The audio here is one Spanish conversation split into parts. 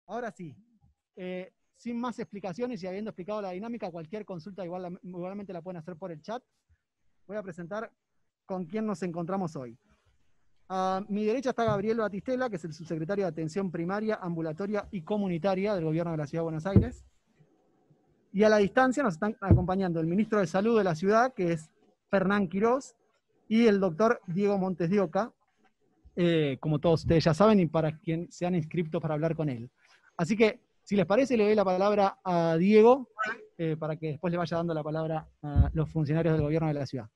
Ahora sí, sin más explicaciones y habiendo explicado la dinámica, cualquier consulta igualmente la pueden hacer por el chat. Voy a presentar con quién nos encontramos hoy. A mi derecha está Gabriel Batistela, que es el subsecretario de Atención Primaria, Ambulatoria y Comunitaria del Gobierno de la Ciudad de Buenos Aires. Y a la distancia nos están acompañando el ministro de Salud de la ciudad, que es Fernán Quirós, y el doctor Diego Montes de Oca, como todos ustedes ya saben, y para quien se han inscrito para hablar con él. Así que, si les parece, le doy la palabra a Diego, para que después le vaya dando la palabra a los funcionarios del gobierno de la ciudad.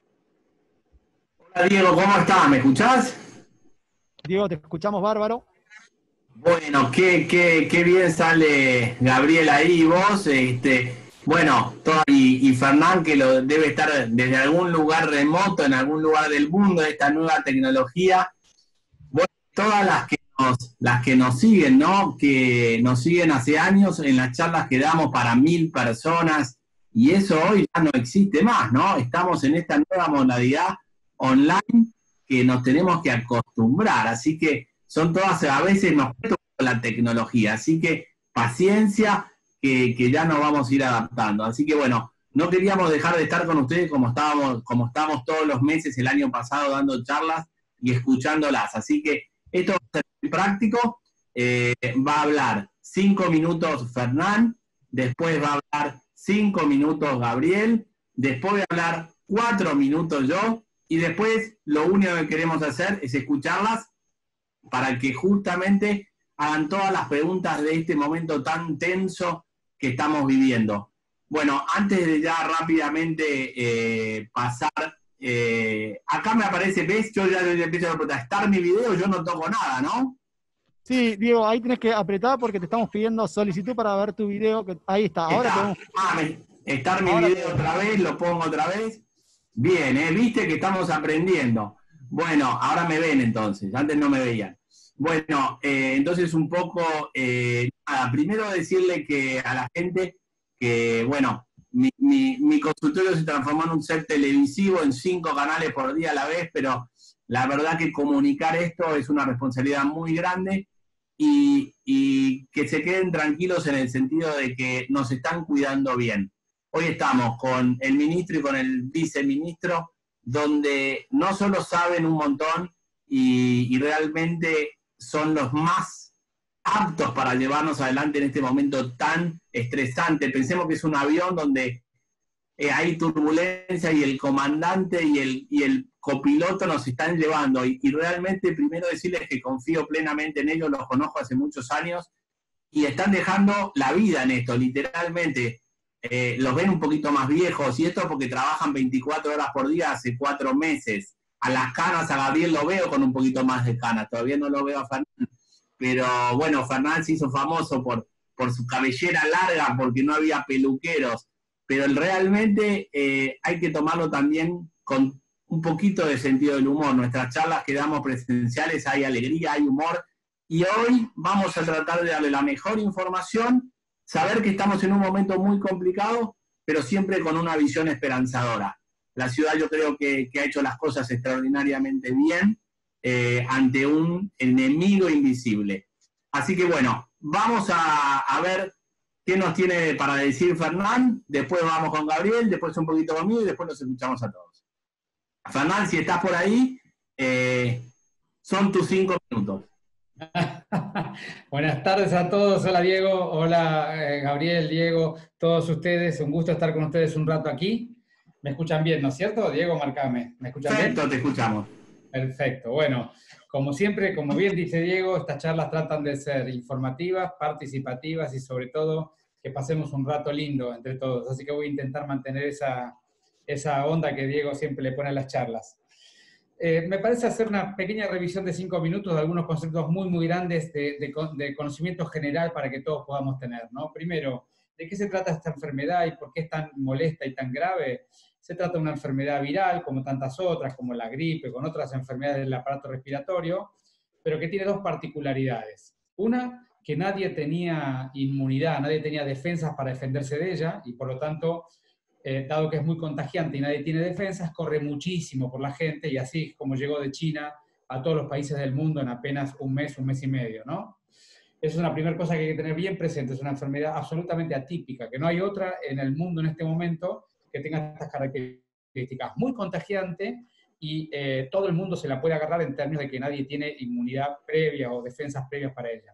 Hola Diego, ¿cómo estás? ¿Me escuchás? Diego, te escuchamos bárbaro. Bueno, qué bien sale Gabriel ahí, vos, bueno, y Fernán, que lo debe estar desde algún lugar remoto, en algún lugar del mundo, esta nueva tecnología. Bueno, todas las que nos siguen, ¿no? Que nos siguen hace años en las charlas que damos para 1000 personas, y eso hoy ya no existe más, ¿no? Estamos en esta nueva modalidad online que nos tenemos que acostumbrar, así que son todas, a veces nos cuesta la tecnología, así que paciencia, que ya nos vamos a ir adaptando. Así que bueno, no queríamos dejar de estar con ustedes como estábamos todos los meses el año pasado dando charlas y escuchándolas, así que esto va a ser muy práctico. Va a hablar 5 minutos Fernán, después va a hablar 5 minutos Gabriel, después voy a hablar 4 minutos yo, y después lo único que queremos hacer es escucharlas para que justamente hagan todas las preguntas de este momento tan tenso que estamos viviendo. Bueno, antes de ya rápidamente pasar, acá me aparece, ¿ves? Yo ya le empiezo a preguntar, ¿estar mi video? Yo no toco nada, ¿no? Sí, Diego, ahí tenés que apretar porque te estamos pidiendo solicitud para ver tu video. Ahí está. Ahora estar mi video otra vez, lo pongo otra vez. Bien, viste que estamos aprendiendo. Bueno, ahora me ven entonces, antes no me veían. Bueno, entonces un poco, nada, primero decirle que a la gente que, bueno, mi consultorio se transformó en un set televisivo, en 5 canales por día a la vez, pero la verdad que comunicar esto es una responsabilidad muy grande, y que se queden tranquilos en el sentido de que nos están cuidando bien. Hoy estamos con el ministro y con el viceministro, donde no solo saben un montón y realmente son los más aptos para llevarnos adelante en este momento tan estresante. Pensemos que es un avión donde hay turbulencia y el comandante y el copiloto nos están llevando. Y realmente primero decirles que confío plenamente en ellos, los conozco hace muchos años y están dejando la vida en esto, literalmente. Los ven un poquito más viejos, y esto porque trabajan 24 horas por día hace 4 meses. A las canas, a Gabriel lo veo con un poquito más de canas, todavía no lo veo a Fernán, pero bueno, Fernán se hizo famoso por su cabellera larga, porque no había peluqueros, pero realmente hay que tomarlo también con un poquito de sentido del humor. Nuestras charlas que damos presenciales hay alegría, hay humor, y hoy vamos a tratar de darle la mejor información, saber que estamos en un momento muy complicado, pero siempre con una visión esperanzadora. La ciudad yo creo que ha hecho las cosas extraordinariamente bien ante un enemigo invisible. Así que bueno, vamos a ver qué nos tiene para decir Fernán, después vamos con Gabriel, después un poquito conmigo y después los escuchamos a todos. Fernán, si estás por ahí, son tus 5 minutos. Buenas tardes a todos. Hola Diego, hola Gabriel, Diego, todos ustedes. Un gusto estar con ustedes un rato aquí. ¿Me escuchan bien, no es cierto? Diego, marcame. ¿Me escuchan bien? Perfecto, te escuchamos. Perfecto. Bueno, como siempre, como bien dice Diego, estas charlas tratan de ser informativas, participativas y sobre todo que pasemos un rato lindo entre todos. Así que voy a intentar mantener esa onda que Diego siempre le pone a las charlas. Me parece hacer una pequeña revisión de 5 minutos de algunos conceptos muy, muy grandes de conocimiento general para que todos podamos tener, ¿no? Primero, ¿de qué se trata esta enfermedad y por qué es tan molesta y tan grave? Se trata de una enfermedad viral, como tantas otras, como la gripe, con otras enfermedades del aparato respiratorio, pero que tiene 2 particularidades. Una, que nadie tenía inmunidad, nadie tenía defensas para defenderse de ella, y por lo tanto, dado que es muy contagiante y nadie tiene defensas, corre muchísimo por la gente, y así es como llegó de China a todos los países del mundo en apenas un mes y medio, ¿no? Esa es una primera cosa que hay que tener bien presente. Es una enfermedad absolutamente atípica, que no hay otra en el mundo en este momento que tenga estas características. Muy contagiante y todo el mundo se la puede agarrar en términos de que nadie tiene inmunidad previa o defensas previas para ella.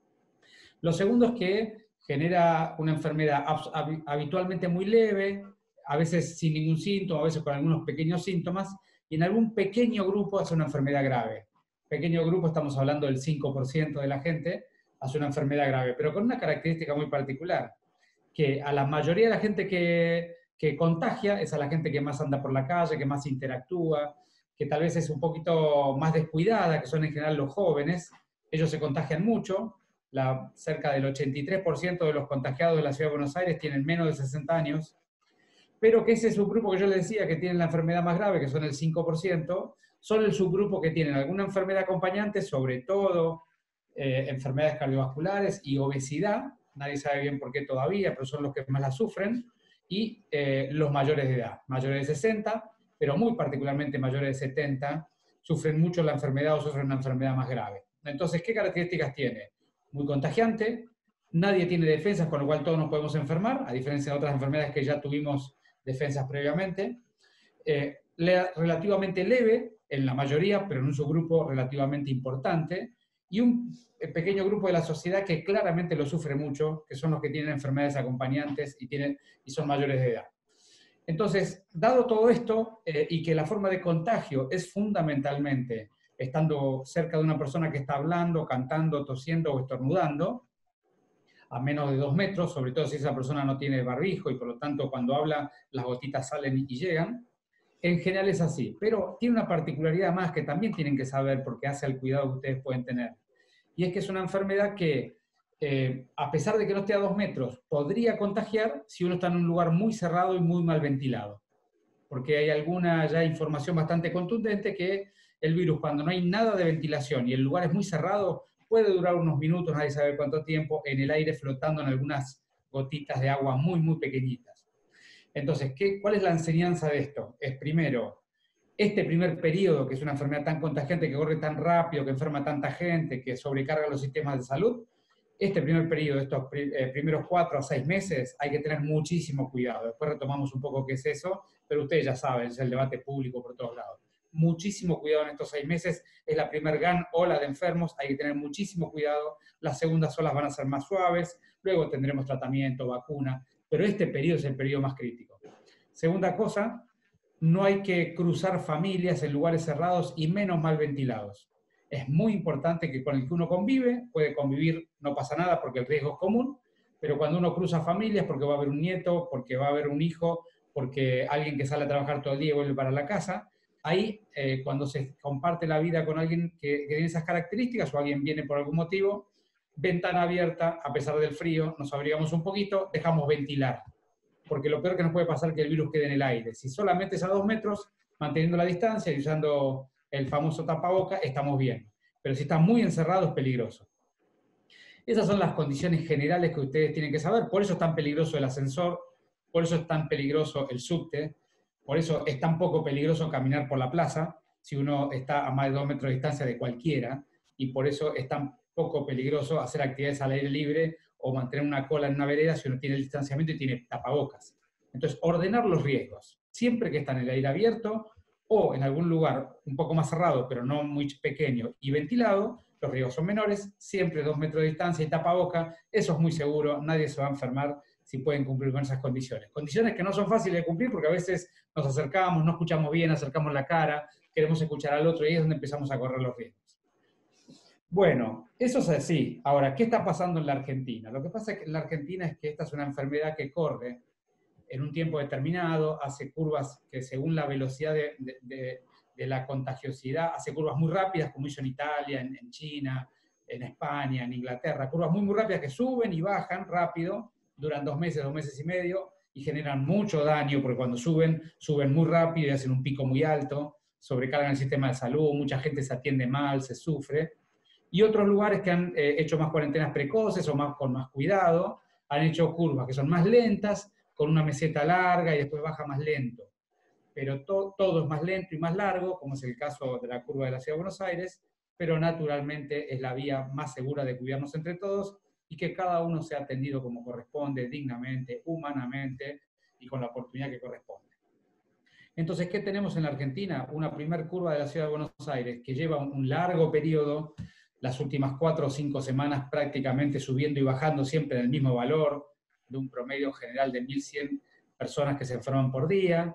Lo segundo es que genera una enfermedad habitualmente muy leve, a veces sin ningún síntoma, a veces con algunos pequeños síntomas, y en algún pequeño grupo hace una enfermedad grave. Pequeño grupo, estamos hablando del 5% de la gente, hace una enfermedad grave, pero con una característica muy particular, que a la mayoría de la gente que contagia es a la gente que más anda por la calle, que más interactúa, que tal vez es un poquito más descuidada, que son en general los jóvenes. Ellos se contagian mucho, cerca del 83% de los contagiados de la Ciudad de Buenos Aires tienen menos de 60 años, pero que ese subgrupo que yo les decía que tienen la enfermedad más grave, que son el 5%, son el subgrupo que tienen alguna enfermedad acompañante, sobre todo enfermedades cardiovasculares y obesidad, nadie sabe bien por qué todavía, pero son los que más la sufren, y los mayores de edad, mayores de 60, pero muy particularmente mayores de 70, sufren mucho la enfermedad o sufren una enfermedad más grave. Entonces, ¿qué características tiene? Muy contagiante, nadie tiene defensas, con lo cual todos nos podemos enfermar, a diferencia de otras enfermedades que ya tuvimos defensas previamente. Relativamente leve en la mayoría, pero en un subgrupo relativamente importante, y un pequeño grupo de la sociedad que claramente lo sufre mucho, que son los que tienen enfermedades acompañantes y son mayores de edad. Entonces, dado todo esto, y que la forma de contagio es fundamentalmente estando cerca de una persona que está hablando, cantando, tosiendo o estornudando, a menos de 2 metros, sobre todo si esa persona no tiene barbijo y por lo tanto cuando habla las gotitas salen y llegan, en general es así. Pero tiene una particularidad más que también tienen que saber porque hace al cuidado que ustedes pueden tener. Y es que es una enfermedad que, a pesar de que no esté a 2 metros, podría contagiar si uno está en un lugar muy cerrado y muy mal ventilado. Porque hay alguna ya información bastante contundente que el virus, cuando no hay nada de ventilación y el lugar es muy cerrado, puede durar unos minutos, nadie sabe cuánto tiempo, en el aire flotando en algunas gotitas de agua muy, muy pequeñitas. Entonces, ¿cuál es la enseñanza de esto? Es primero, este primer periodo, que es una enfermedad tan contagiante, que corre tan rápido, que enferma a tanta gente, que sobrecarga los sistemas de salud, este primer periodo, estos primeros 4 a 6 meses, hay que tener muchísimo cuidado. Después retomamos un poco qué es eso, pero ustedes ya saben, es el debate público por todos lados. Muchísimo cuidado en estos 6 meses, es la primer gran ola de enfermos, hay que tener muchísimo cuidado, las segundas olas van a ser más suaves, luego tendremos tratamiento, vacuna, pero este periodo es el periodo más crítico. Segunda cosa, no hay que cruzar familias en lugares cerrados y menos mal ventilados. Es muy importante que con el que uno convive, puede convivir, no pasa nada porque el riesgo es común, pero cuando uno cruza familias, porque va a haber un nieto, porque va a haber un hijo, porque alguien que sale a trabajar todo el día y vuelve para la casa, ahí cuando se comparte la vida con alguien que tiene esas características o alguien viene por algún motivo, ventana abierta, a pesar del frío, nos abrigamos un poquito, dejamos ventilar. Porque lo peor que nos puede pasar es que el virus quede en el aire. Si solamente es a 2 metros, manteniendo la distancia y usando el famoso tapaboca, estamos bien. Pero si está muy encerrado, es peligroso. Esas son las condiciones generales que ustedes tienen que saber. Por eso es tan peligroso el ascensor, por eso es tan peligroso el subte, por eso es tan poco peligroso caminar por la plaza, si uno está a más de 2 metros de distancia de cualquiera, y por eso es tan poco peligroso hacer actividades al aire libre o mantener una cola en una vereda si uno tiene el distanciamiento y tiene tapabocas. Entonces, ordenar los riesgos. Siempre que está en el aire abierto o en algún lugar un poco más cerrado, pero no muy pequeño y ventilado, los riesgos son menores, siempre 2 metros de distancia y tapaboca, eso es muy seguro, nadie se va a enfermar si pueden cumplir con esas condiciones. Condiciones que no son fáciles de cumplir porque a veces nos acercamos, no escuchamos bien, acercamos la cara, queremos escuchar al otro y ahí es donde empezamos a correr los riesgos. Bueno, eso es así. Ahora, ¿qué está pasando en la Argentina? Lo que pasa en la Argentina es que esta es una enfermedad que corre en un tiempo determinado, hace curvas que según la velocidad de la contagiosidad, hace curvas muy rápidas, como hizo en Italia, en China, en España, en Inglaterra, curvas muy, muy rápidas que suben y bajan rápido, duran 2 meses, 2 meses y medio, y generan mucho daño, porque cuando suben muy rápido y hacen un pico muy alto, sobrecargan el sistema de salud, mucha gente se atiende mal, se sufre. Y otros lugares que han hecho más cuarentenas precoces o con más cuidado, han hecho curvas que son más lentas, con una meseta larga y después baja más lento. Pero todo es más lento y más largo, como es el caso de la curva de la Ciudad de Buenos Aires, pero naturalmente es la vía más segura de cuidarnos entre todos y que cada uno sea atendido como corresponde, dignamente, humanamente y con la oportunidad que corresponde. Entonces, ¿qué tenemos en la Argentina? Una primer curva de la Ciudad de Buenos Aires que lleva un largo periodo, las últimas 4 o 5 semanas prácticamente subiendo y bajando siempre en el mismo valor, de un promedio general de 1.100 personas que se enferman por día,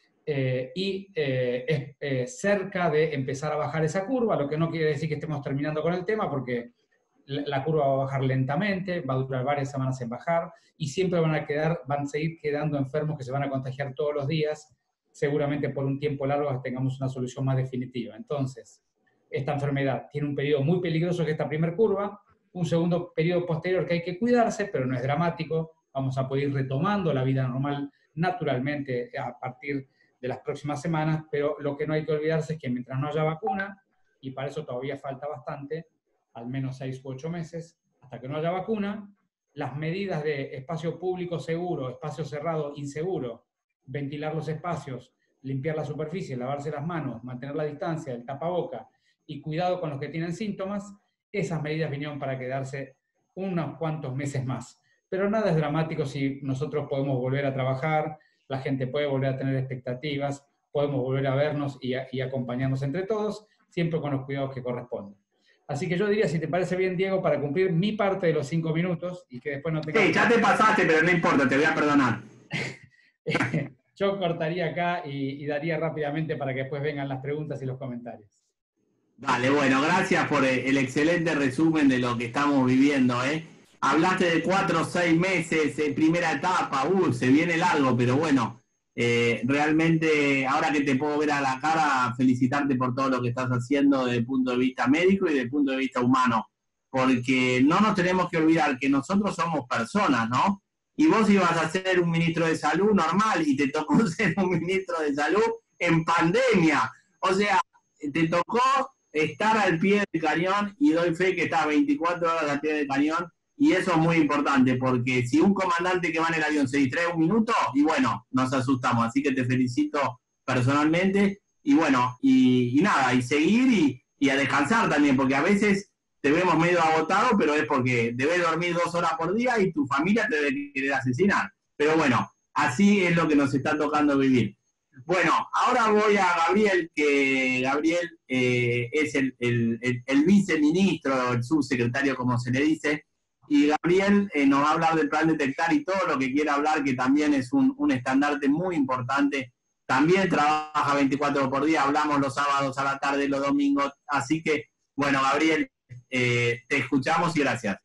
es cerca de empezar a bajar esa curva, lo que no quiere decir que estemos terminando con el tema, porque la curva va a bajar lentamente, va a durar varias semanas en bajar, y siempre van a seguir quedando enfermos que se van a contagiar todos los días, seguramente por un tiempo largo hasta tengamos una solución más definitiva. Entonces, esta enfermedad tiene un periodo muy peligroso que es esta primera curva, un segundo periodo posterior que hay que cuidarse, pero no es dramático, vamos a poder ir retomando la vida normal naturalmente a partir de las próximas semanas, pero lo que no hay que olvidarse es que mientras no haya vacuna, y para eso todavía falta bastante, al menos 6 u 8 meses, hasta que no haya vacuna, las medidas de espacio público seguro, espacio cerrado inseguro, ventilar los espacios, limpiar la superficie, lavarse las manos, mantener la distancia, el tapaboca y cuidado con los que tienen síntomas, esas medidas vinieron para quedarse unos cuantos meses más. Pero nada es dramático si nosotros podemos volver a trabajar, la gente puede volver a tener expectativas, podemos volver a vernos y acompañarnos entre todos, siempre con los cuidados que corresponden. Así que yo diría, si te parece bien, Diego, para cumplir mi parte de los 5 minutos y que después no tenga... Sí, ya te pasaste, pero no importa, te voy a perdonar. Yo cortaría acá y daría rápidamente para que después vengan las preguntas y los comentarios. Dale, bueno, gracias por el excelente resumen de lo que estamos viviendo, ¿eh? Hablaste de 4 o 6 meses, primera etapa, se viene largo, pero bueno, realmente ahora que te puedo ver a la cara, felicitarte por todo lo que estás haciendo desde el punto de vista médico y desde el punto de vista humano, porque no nos tenemos que olvidar que nosotros somos personas, ¿no? Y vos ibas a ser un ministro de salud normal y te tocó ser un ministro de salud en pandemia. O sea, te tocó estar al pie del cañón y doy fe que está 24 horas al pie del cañón y eso es muy importante porque si un comandante que va en el avión se distrae un minuto y bueno, nos asustamos. Así que te felicito personalmente y bueno, y nada, y seguir y a descansar también porque a veces te vemos medio agotado, pero es porque debes dormir 2 horas por día y tu familia te debe querer asesinar. Pero bueno, así es lo que nos está tocando vivir. Bueno, ahora voy a Gabriel, que Gabriel es el viceministro, el subsecretario, como se le dice, y Gabriel nos va a hablar del plan Detectar y todo lo que quiera hablar, que también es un estandarte muy importante. También trabaja 24 por día, hablamos los sábados a la tarde, los domingos, así que, bueno, Gabriel, te escuchamos y gracias.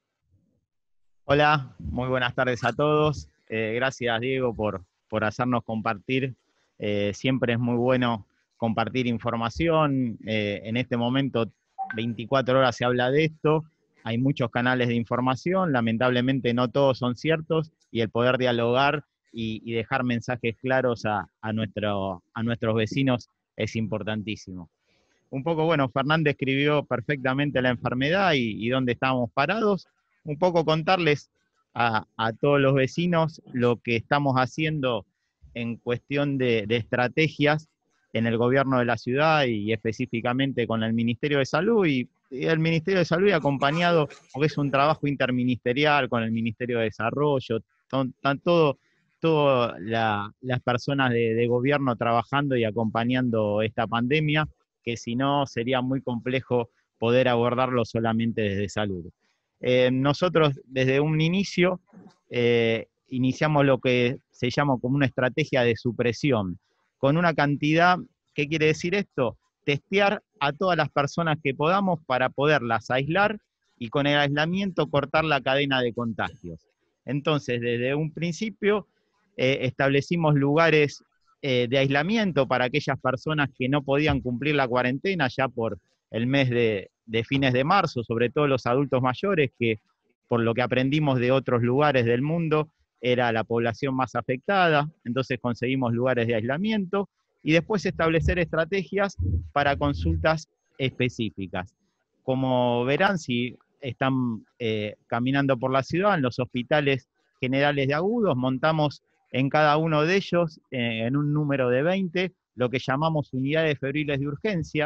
Hola, muy buenas tardes a todos. Gracias, Diego, por hacernos compartir. Siempre es muy bueno compartir información. En este momento, 24 horas se habla de esto. Hay muchos canales de información. Lamentablemente no todos son ciertos y el poder dialogar y dejar mensajes claros a nuestros vecinos es importantísimo. Un poco, bueno, Fernández escribió perfectamente la enfermedad y dónde estábamos parados. Un poco contarles a todos los vecinos lo que estamos haciendo en cuestión de estrategias en el gobierno de la ciudad y específicamente con el Ministerio de Salud y el Ministerio de Salud acompañado, porque es un trabajo interministerial con el Ministerio de Desarrollo, están todas las personas de gobierno trabajando y acompañando esta pandemia, que si no sería muy complejo poder abordarlo solamente desde salud. Nosotros desde un inicio iniciamos lo que se llama como una estrategia de supresión, con una cantidad, ¿qué quiere decir esto? Testear a todas las personas que podamos para poderlas aislar y con el aislamiento cortar la cadena de contagios. Entonces, desde un principio establecimos lugares de aislamiento para aquellas personas que no podían cumplir la cuarentena ya por el mes de fines de marzo, sobre todo los adultos mayores, que por lo que aprendimos de otros lugares del mundo, era la población más afectada, entonces conseguimos lugares de aislamiento y después establecer estrategias para consultas específicas. Como verán, si están caminando por la ciudad, en los hospitales generales de agudos, montamos en cada uno de ellos, en un número de 20, lo que llamamos unidades febriles de urgencia,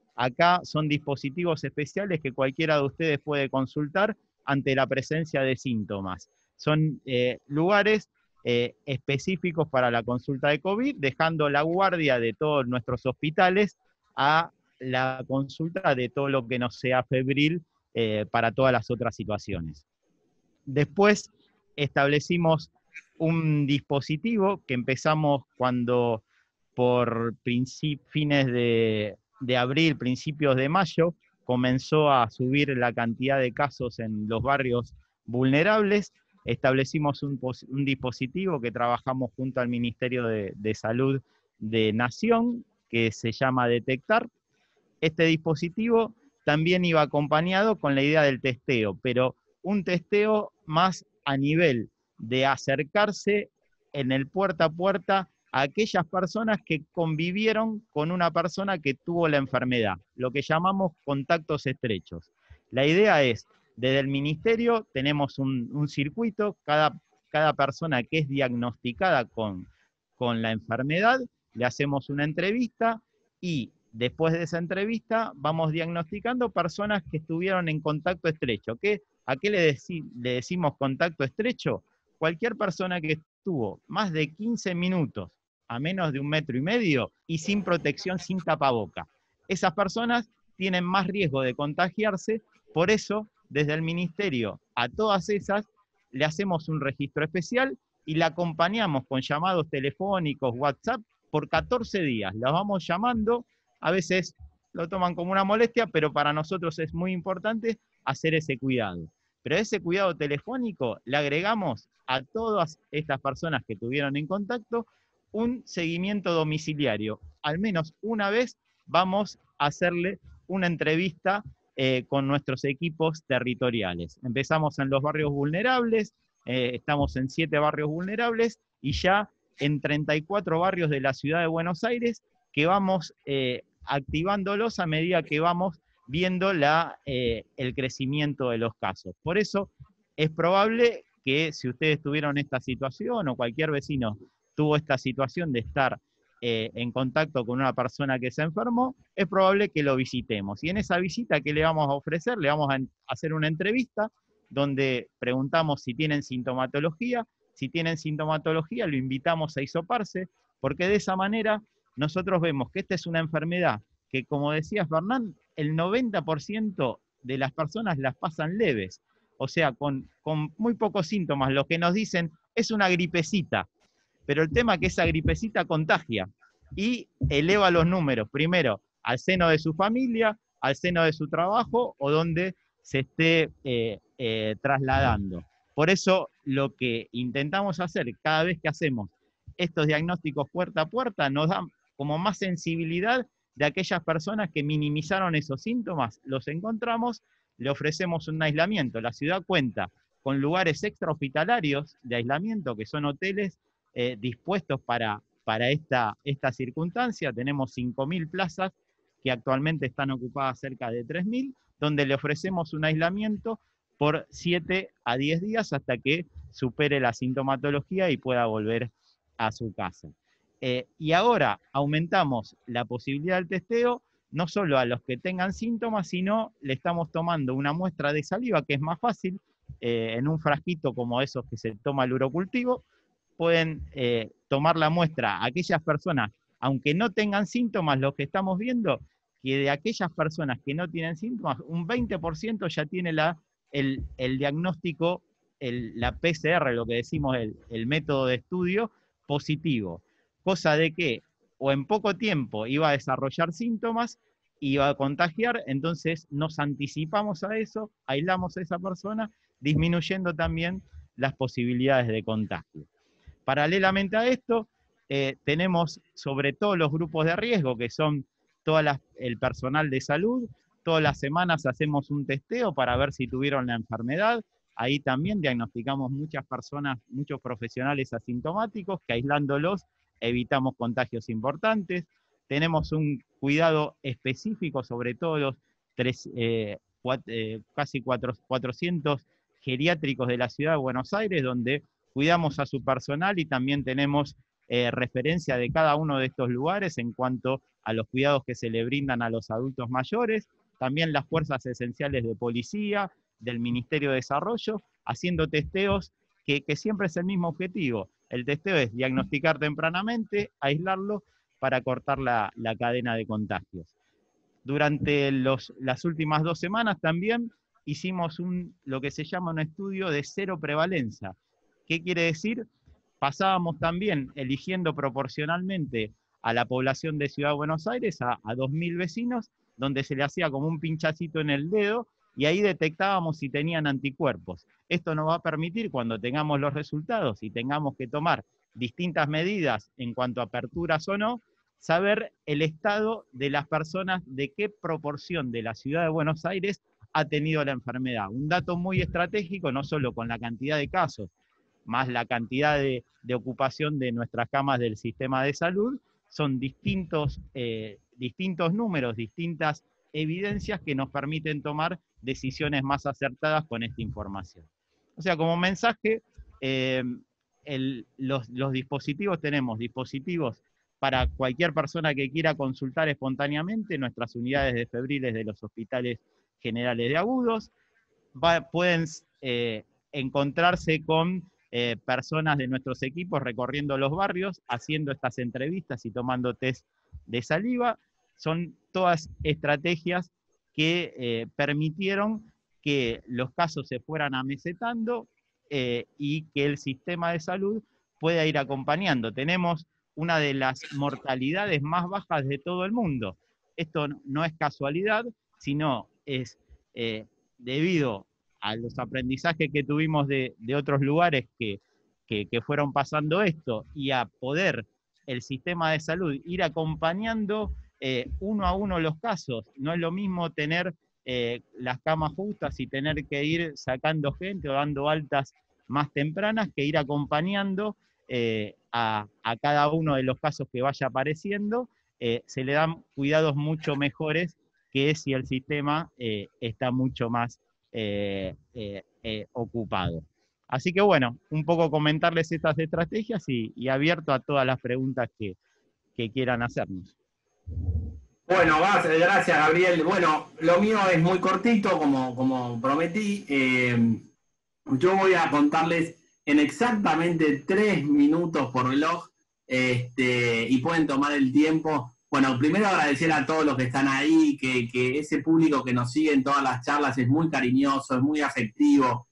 Acá son dispositivos especiales que cualquiera de ustedes puede consultar ante la presencia de síntomas. Son lugares específicos para la consulta de COVID, dejando la guardia de todos nuestros hospitales a la consulta de todo lo que no sea febril para todas las otras situaciones. Después establecimos un dispositivo que empezamos cuando por fines de abril, principios de mayo, comenzó a subir la cantidad de casos en los barrios vulnerables. Establecimos un dispositivo que trabajamos junto al Ministerio de Salud de Nación, que se llama Detectar. Este dispositivo también iba acompañado con la idea del testeo, pero un testeo más a nivel de acercarse en el puerta a puerta a aquellas personas que convivieron con una persona que tuvo la enfermedad, lo que llamamos contactos estrechos. La idea es, desde el ministerio tenemos un circuito, cada persona que es diagnosticada con la enfermedad, le hacemos una entrevista y después de esa entrevista vamos diagnosticando personas que estuvieron en contacto estrecho. ¿A qué le decimos contacto estrecho? Cualquier persona que estuvo más de 15 minutos a menos de 1,5 metros y sin protección, sin tapaboca. Esas personas tienen más riesgo de contagiarse, por eso desde el ministerio a todas esas le hacemos un registro especial y la acompañamos con llamados telefónicos, WhatsApp, por 14 días. Las vamos llamando, a veces lo toman como una molestia, pero para nosotros es muy importante hacer ese cuidado. Pero a ese cuidado telefónico le agregamos a todas estas personas que tuvieron en contacto un seguimiento domiciliario. Al menos una vez vamos a hacerle una entrevista con nuestros equipos territoriales. Empezamos en los barrios vulnerables, estamos en 7 barrios vulnerables y ya en 34 barrios de la ciudad de Buenos Aires que vamos activándolos a medida que vamos viendo el crecimiento de los casos. Por eso es probable que si ustedes tuvieron esta situación o cualquier vecino tuvo esta situación de estar en contacto con una persona que se enfermó, es probable que lo visitemos. Y en esa visita, ¿qué le vamos a ofrecer? Le vamos a hacer una entrevista donde preguntamos si tienen sintomatología. Si tienen sintomatología, lo invitamos a hisoparse, porque de esa manera nosotros vemos que esta es una enfermedad que, como decía Fernán, el 90% de las personas las pasan leves, o sea, con muy pocos síntomas. Lo que nos dicen es una gripecita, pero el tema es que esa gripecita contagia y eleva los números, primero al seno de su familia, al seno de su trabajo o donde se esté trasladando. Por eso lo que intentamos hacer cada vez que hacemos estos diagnósticos puerta a puerta nos da como más sensibilidad de aquellas personas que minimizaron esos síntomas, los encontramos, le ofrecemos un aislamiento. La ciudad cuenta con lugares extrahospitalarios de aislamiento, que son hoteles dispuestos para esta circunstancia. Tenemos 5.000 plazas que actualmente están ocupadas cerca de 3.000, donde le ofrecemos un aislamiento por 7 a 10 días hasta que supere la sintomatología y pueda volver a su casa. Y ahora aumentamos la posibilidad del testeo, no solo a los que tengan síntomas, sino le estamos tomando una muestra de saliva, que es más fácil, en un frasquito como esos que se toma el urocultivo, pueden tomar la muestra a aquellas personas, aunque no tengan síntomas, lo que estamos viendo, que de aquellas personas que no tienen síntomas, un 20% ya tiene el diagnóstico, la PCR, lo que decimos, el método de estudio positivo. Cosa de que o en poco tiempo iba a desarrollar síntomas, iba a contagiar, entonces nos anticipamos a eso, aislamos a esa persona, disminuyendo también las posibilidades de contagio. Paralelamente a esto, tenemos sobre todo los grupos de riesgo, que son el personal de salud. Todas las semanas hacemos un testeo para ver si tuvieron la enfermedad. Ahí también diagnosticamos muchas personas, muchos profesionales asintomáticos, que aislándolos evitamos contagios importantes. Tenemos un cuidado específico sobre todo los casi 400 geriátricos de la ciudad de Buenos Aires, donde cuidamos a su personal y también tenemos referencia de cada uno de estos lugares en cuanto a los cuidados que se le brindan a los adultos mayores, también las fuerzas esenciales de policía, del Ministerio de Desarrollo, haciendo testeos que siempre es el mismo objetivo. El testeo es diagnosticar tempranamente, aislarlo para cortar la cadena de contagios. Durante las últimas 2 semanas también hicimos lo que se llama un estudio de cero prevalencia. ¿Qué quiere decir? Pasábamos también eligiendo proporcionalmente a la población de Ciudad de Buenos Aires, a 2.000 vecinos, donde se le hacía como un pinchacito en el dedo, y ahí detectábamos si tenían anticuerpos. Esto nos va a permitir, cuando tengamos los resultados y tengamos que tomar distintas medidas en cuanto a aperturas o no, saber el estado de las personas, de qué proporción de la Ciudad de Buenos Aires ha tenido la enfermedad. Un dato muy estratégico, no solo con la cantidad de casos, más la cantidad de ocupación de nuestras camas del sistema de salud, son distintos números, distintas evidencias que nos permiten tomar decisiones más acertadas con esta información. O sea, como mensaje, los dispositivos, tenemos dispositivos para cualquier persona que quiera consultar espontáneamente, nuestras unidades de febriles de los hospitales generales de agudos, pueden encontrarse con personas de nuestros equipos recorriendo los barrios, haciendo estas entrevistas y tomando test de saliva. Son todas estrategias que permitieron que los casos se fueran amesetando y que el sistema de salud pueda ir acompañando. Tenemos una de las mortalidades más bajas de todo el mundo. Esto no es casualidad, sino es debido a los aprendizajes que tuvimos de otros lugares que fueron pasando esto, y a poder el sistema de salud ir acompañando uno a uno los casos. No es lo mismo tener las camas justas y tener que ir sacando gente o dando altas más tempranas, que ir acompañando a cada uno de los casos que vaya apareciendo. Se le dan cuidados mucho mejores que si el sistema está mucho más ocupado. Así que bueno, un poco comentarles estas estrategias y abierto a todas las preguntas que quieran hacernos. Bueno, gracias Gabriel. Bueno, lo mío es muy cortito, como prometí. Yo voy a contarles en exactamente 3 minutos por reloj, y pueden tomar el tiempo. Bueno, primero agradecer a todos los que están ahí, que ese público que nos sigue en todas las charlas es muy cariñoso, es muy afectivo.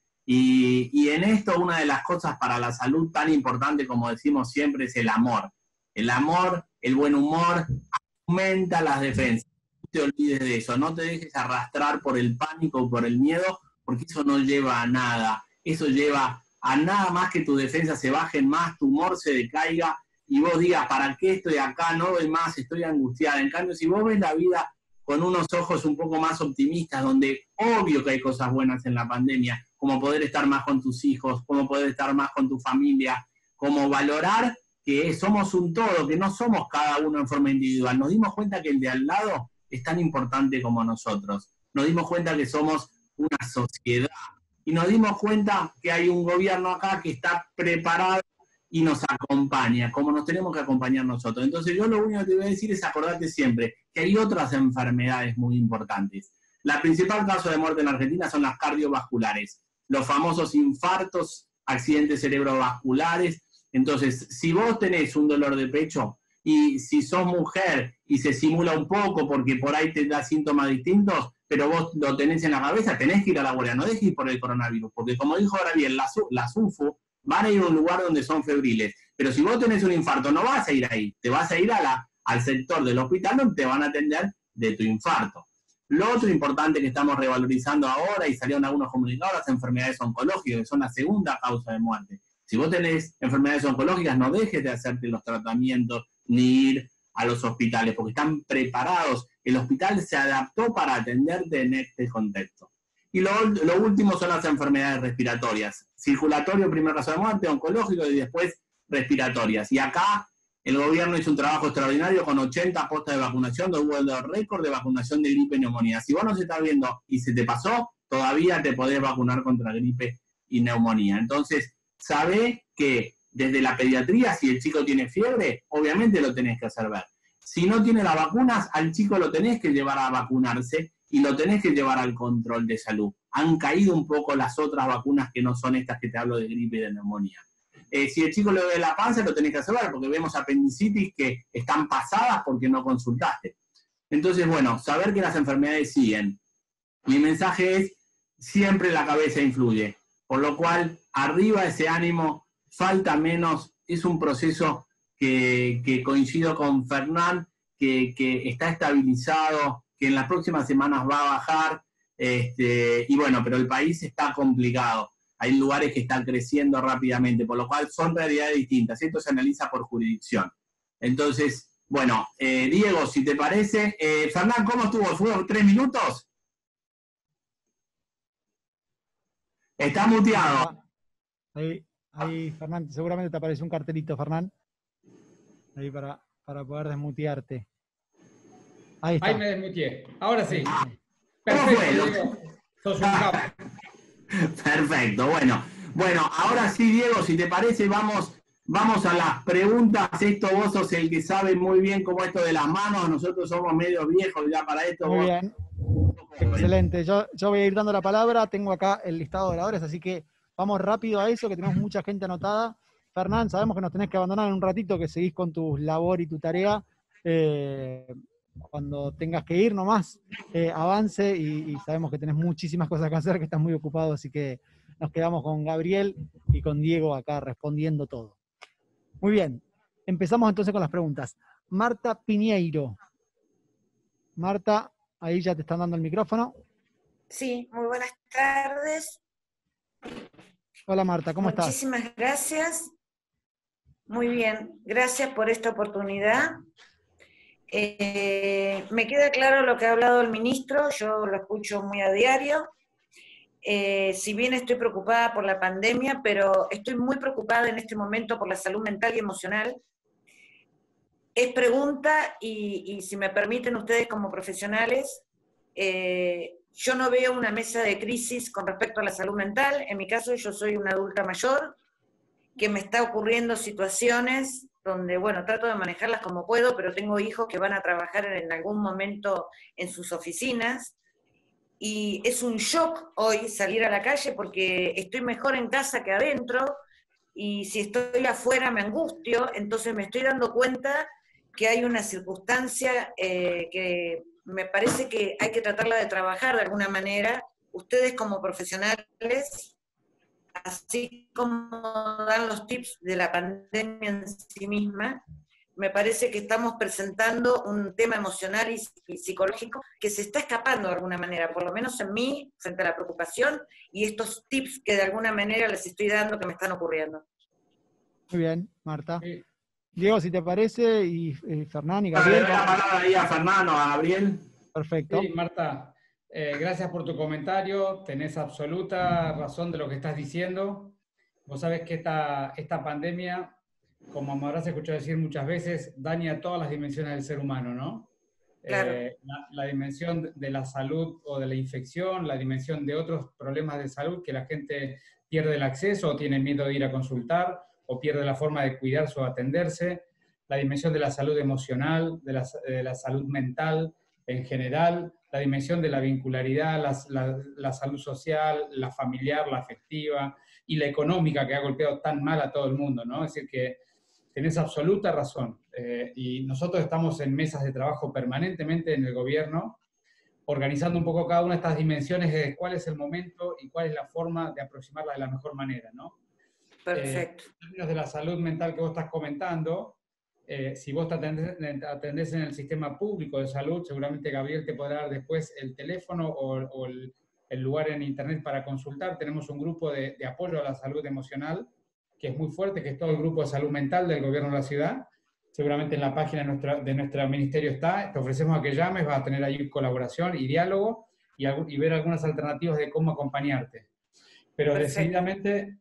Y en esto, una de las cosas para la salud tan importante, como decimos siempre, es el amor. El amor, el buen humor, aumenta las defensas. No te olvides de eso, no te dejes arrastrar por el pánico o por el miedo, porque eso no lleva a nada. Eso lleva a nada más que tus defensas se bajen más, tu humor se decaiga, y vos digas, ¿para qué estoy acá? No doy más, estoy angustiada. En cambio, si vos ves la vida con unos ojos un poco más optimistas, donde obvio que hay cosas buenas en la pandemia, como poder estar más con tus hijos, como poder estar más con tu familia, como valorar que somos un todo, que no somos cada uno en forma individual. Nos dimos cuenta que el de al lado es tan importante como nosotros. Nos dimos cuenta que somos una sociedad. Y nos dimos cuenta que hay un gobierno acá que está preparado y nos acompaña, como nos tenemos que acompañar nosotros. Entonces yo lo único que te voy a decir es acordarte siempre que hay otras enfermedades muy importantes. La principal causa de muerte en Argentina son las cardiovasculares, los famosos infartos, accidentes cerebrovasculares. Entonces, si vos tenés un dolor de pecho y si sos mujer y se simula un poco porque por ahí te da síntomas distintos, pero vos lo tenés en la cabeza, tenés que ir a la guardia, no dejes ir por el coronavirus, porque como dijo ahora bien, las UFO van a ir a un lugar donde son febriles, pero si vos tenés un infarto no vas a ir ahí, te vas a ir al sector del hospital donde te van a atender de tu infarto. Lo otro importante que estamos revalorizando ahora, y salieron algunos comunicados, las enfermedades oncológicas, que son la segunda causa de muerte. Si vos tenés enfermedades oncológicas, no dejes de hacerte los tratamientos ni ir a los hospitales, porque están preparados. El hospital se adaptó para atenderte en este contexto. Y lo último son las enfermedades respiratorias. Circulatorio, primer caso de muerte, oncológico y después respiratorias. Y acá el gobierno hizo un trabajo extraordinario con 80 postas de vacunación, hubo el récord de vacunación de gripe y neumonía. Si vos no se estás viendo y se te pasó, todavía te podés vacunar contra gripe y neumonía. Entonces, sabé que desde la pediatría, si el chico tiene fiebre, obviamente lo tenés que hacer ver. si no tiene las vacunas, al chico lo tenés que llevar a vacunarse y lo tenés que llevar al control de salud. Han caído un poco las otras vacunas que no son estas que te hablo de gripe y de neumonía. Si el chico le duele la panza, lo tenés que asegurar, porque vemos apendicitis que están pasadas porque no consultaste. Entonces, bueno, saber que las enfermedades siguen. Mi mensaje es, siempre la cabeza influye, por lo cual, arriba ese ánimo, falta menos, es un proceso que coincido con Fernán, que está estabilizado, que en las próximas semanas va a bajar, y bueno, pero el país está complicado. Hay lugares que están creciendo rápidamente, por lo cual son realidades distintas. Esto se analiza por jurisdicción. Entonces, bueno, Diego, si te parece. Fernán, ¿cómo estuvo? ¿Fueron 3 minutos? Está muteado. Ahí, Fernán, seguramente te apareció un cartelito, Fernán. Ahí para poder desmutearte. Ahí está. Ahí me desmuteé. Ahora sí. Perfecto, Diego. Sos un capo. Perfecto, bueno, ahora sí, Diego, si te parece, vamos a las preguntas. Esto vos sos el que sabe muy bien cómo esto de las manos, nosotros somos medio viejos ya para esto. Muy bien, excelente. Yo voy a ir dando la palabra, tengo acá el listado de oradores, así que vamos rápido a eso, que tenemos mucha gente anotada. Fernán, sabemos que nos tenés que abandonar en un ratito, que seguís con tu labor y tu tarea. Cuando tengas que ir nomás, avance, y sabemos que tenés muchísimas cosas que hacer, que estás muy ocupado, así que nos quedamos con Gabriel y con Diego acá respondiendo todo. Muy bien, empezamos entonces con las preguntas. Marta Piñeiro. Marta, ahí ya te están dando el micrófono. Sí, muy buenas tardes. Hola Marta, ¿cómo estás? Muchísimas gracias. Muy bien, gracias por esta oportunidad. Me queda claro lo que ha hablado el ministro, yo lo escucho muy a diario. Si bien estoy preocupada por la pandemia, pero estoy muy preocupada en este momento por la salud mental y emocional. Es pregunta, y si me permiten ustedes como profesionales, yo no veo una mesa de crisis con respecto a la salud mental. En mi caso, yo soy una adulta mayor, que me está ocurriendo situaciones donde, bueno, trato de manejarlas como puedo, pero tengo hijos que van a trabajar en algún momento en sus oficinas, y es un shock hoy salir a la calle porque estoy mejor en casa que adentro, y si estoy afuera me angustio. Entonces me estoy dando cuenta que hay una circunstancia que me parece que hay que tratarla de trabajar de alguna manera. Ustedes como profesionales, así como dan los tips de la pandemia en sí misma, me parece que estamos presentando un tema emocional y psicológico que se está escapando de alguna manera, por lo menos en mí, frente a la preocupación y estos tips que de alguna manera les estoy dando que me están ocurriendo. Muy bien, Marta. Sí. Diego, si te parece, y Fernán y Gabriel. Le doy la palabra ahí a Fernán o a Gabriel. Perfecto. Sí, Marta, gracias por tu comentario, tenés absoluta razón de lo que estás diciendo. Vos sabés que esta pandemia, como me habrás escuchado decir muchas veces, daña todas las dimensiones del ser humano, ¿no? Claro. La dimensión de la salud o de la infección, la dimensión de otros problemas de salud que la gente pierde el acceso o tiene miedo de ir a consultar o pierde la forma de cuidarse o atenderse, la dimensión de la salud emocional, de la salud mental en general, la dimensión de la vincularidad, la salud social, la familiar, la afectiva y la económica, que ha golpeado tan mal a todo el mundo, ¿no? Es decir, que tenés absoluta razón. Y nosotros estamos en mesas de trabajo permanentemente en el gobierno, organizando un poco cada una de estas dimensiones de cuál es el momento y cuál es la forma de aproximarla de la mejor manera, ¿no? Perfecto. En términos de la salud mental que vos estás comentando, si vos te atendés en el sistema público de salud, seguramente Gabriel te podrá dar después el teléfono o el lugar en internet para consultar. Tenemos un grupo de apoyo a la salud emocional, que es muy fuerte, que es todo el grupo de salud mental del gobierno de la ciudad. Seguramente en la página de nuestro ministerio está. Te ofrecemos a que llames, vas a tener ahí colaboración y diálogo y ver algunas alternativas de cómo acompañarte. Pero Perfecto. decididamente,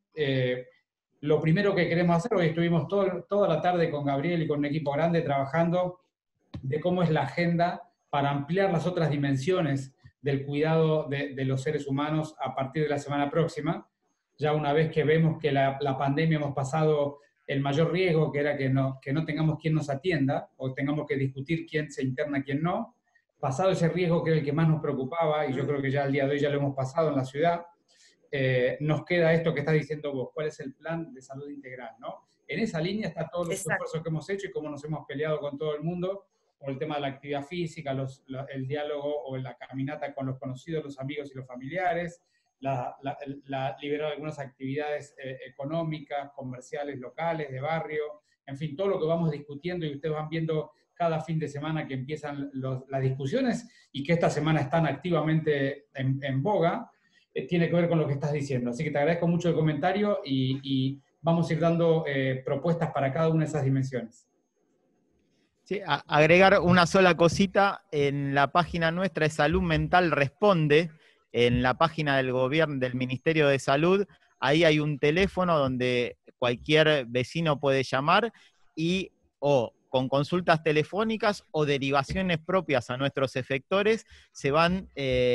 lo primero que queremos hacer, hoy estuvimos toda la tarde con Gabriel y con un equipo grande trabajando de cómo es la agenda para ampliar las otras dimensiones del cuidado de los seres humanos a partir de la semana próxima. Ya una vez que vemos que la pandemia hemos pasado el mayor riesgo, que era que no tengamos quien nos atienda, o tengamos que discutir quién se interna, quién no. Pasado ese riesgo, que era el que más nos preocupaba, y yo creo que ya al día de hoy ya lo hemos pasado en la ciudad, nos queda esto que estás diciendo vos, ¿cuál es el plan de salud integral, ¿no? En esa línea está todos los esfuerzos que hemos hecho y cómo nos hemos peleado con todo el mundo por el tema de la actividad física, el diálogo o la caminata con los conocidos, los amigos y los familiares, liberar algunas actividades económicas, comerciales, locales, de barrio, en fin, todo lo que vamos discutiendo y ustedes van viendo cada fin de semana que empiezan las discusiones y que esta semana están activamente en boga, tiene que ver con lo que estás diciendo. Así que te agradezco mucho el comentario y vamos a ir dando propuestas para cada una de esas dimensiones. Sí, agregar una sola cosita, en la página nuestra de Salud Mental Responde, en la página del gobierno, del Ministerio de Salud, ahí hay un teléfono donde cualquier vecino puede llamar y o con consultas telefónicas o derivaciones propias a nuestros efectores se van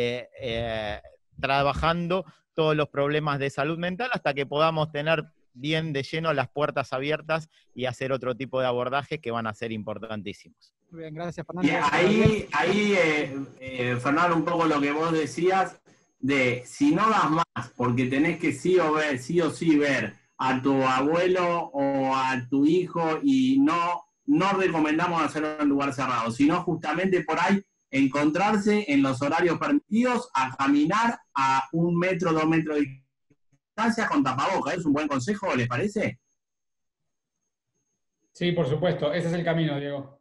trabajando todos los problemas de salud mental hasta que podamos tener bien de lleno las puertas abiertas y hacer otro tipo de abordajes que van a ser importantísimos. Muy bien, gracias, Fernando. Y ahí Fernando, un poco lo que vos decías, de si no das más, porque tenés que sí o sí ver a tu abuelo o a tu hijo, y no recomendamos hacerlo en lugar cerrado, sino justamente por ahí encontrarse en los horarios permitidos a caminar a 1 metro, 2 metros de distancia con tapabocas. ¿Es un buen consejo, les parece? Sí, por supuesto, ese es el camino, Diego.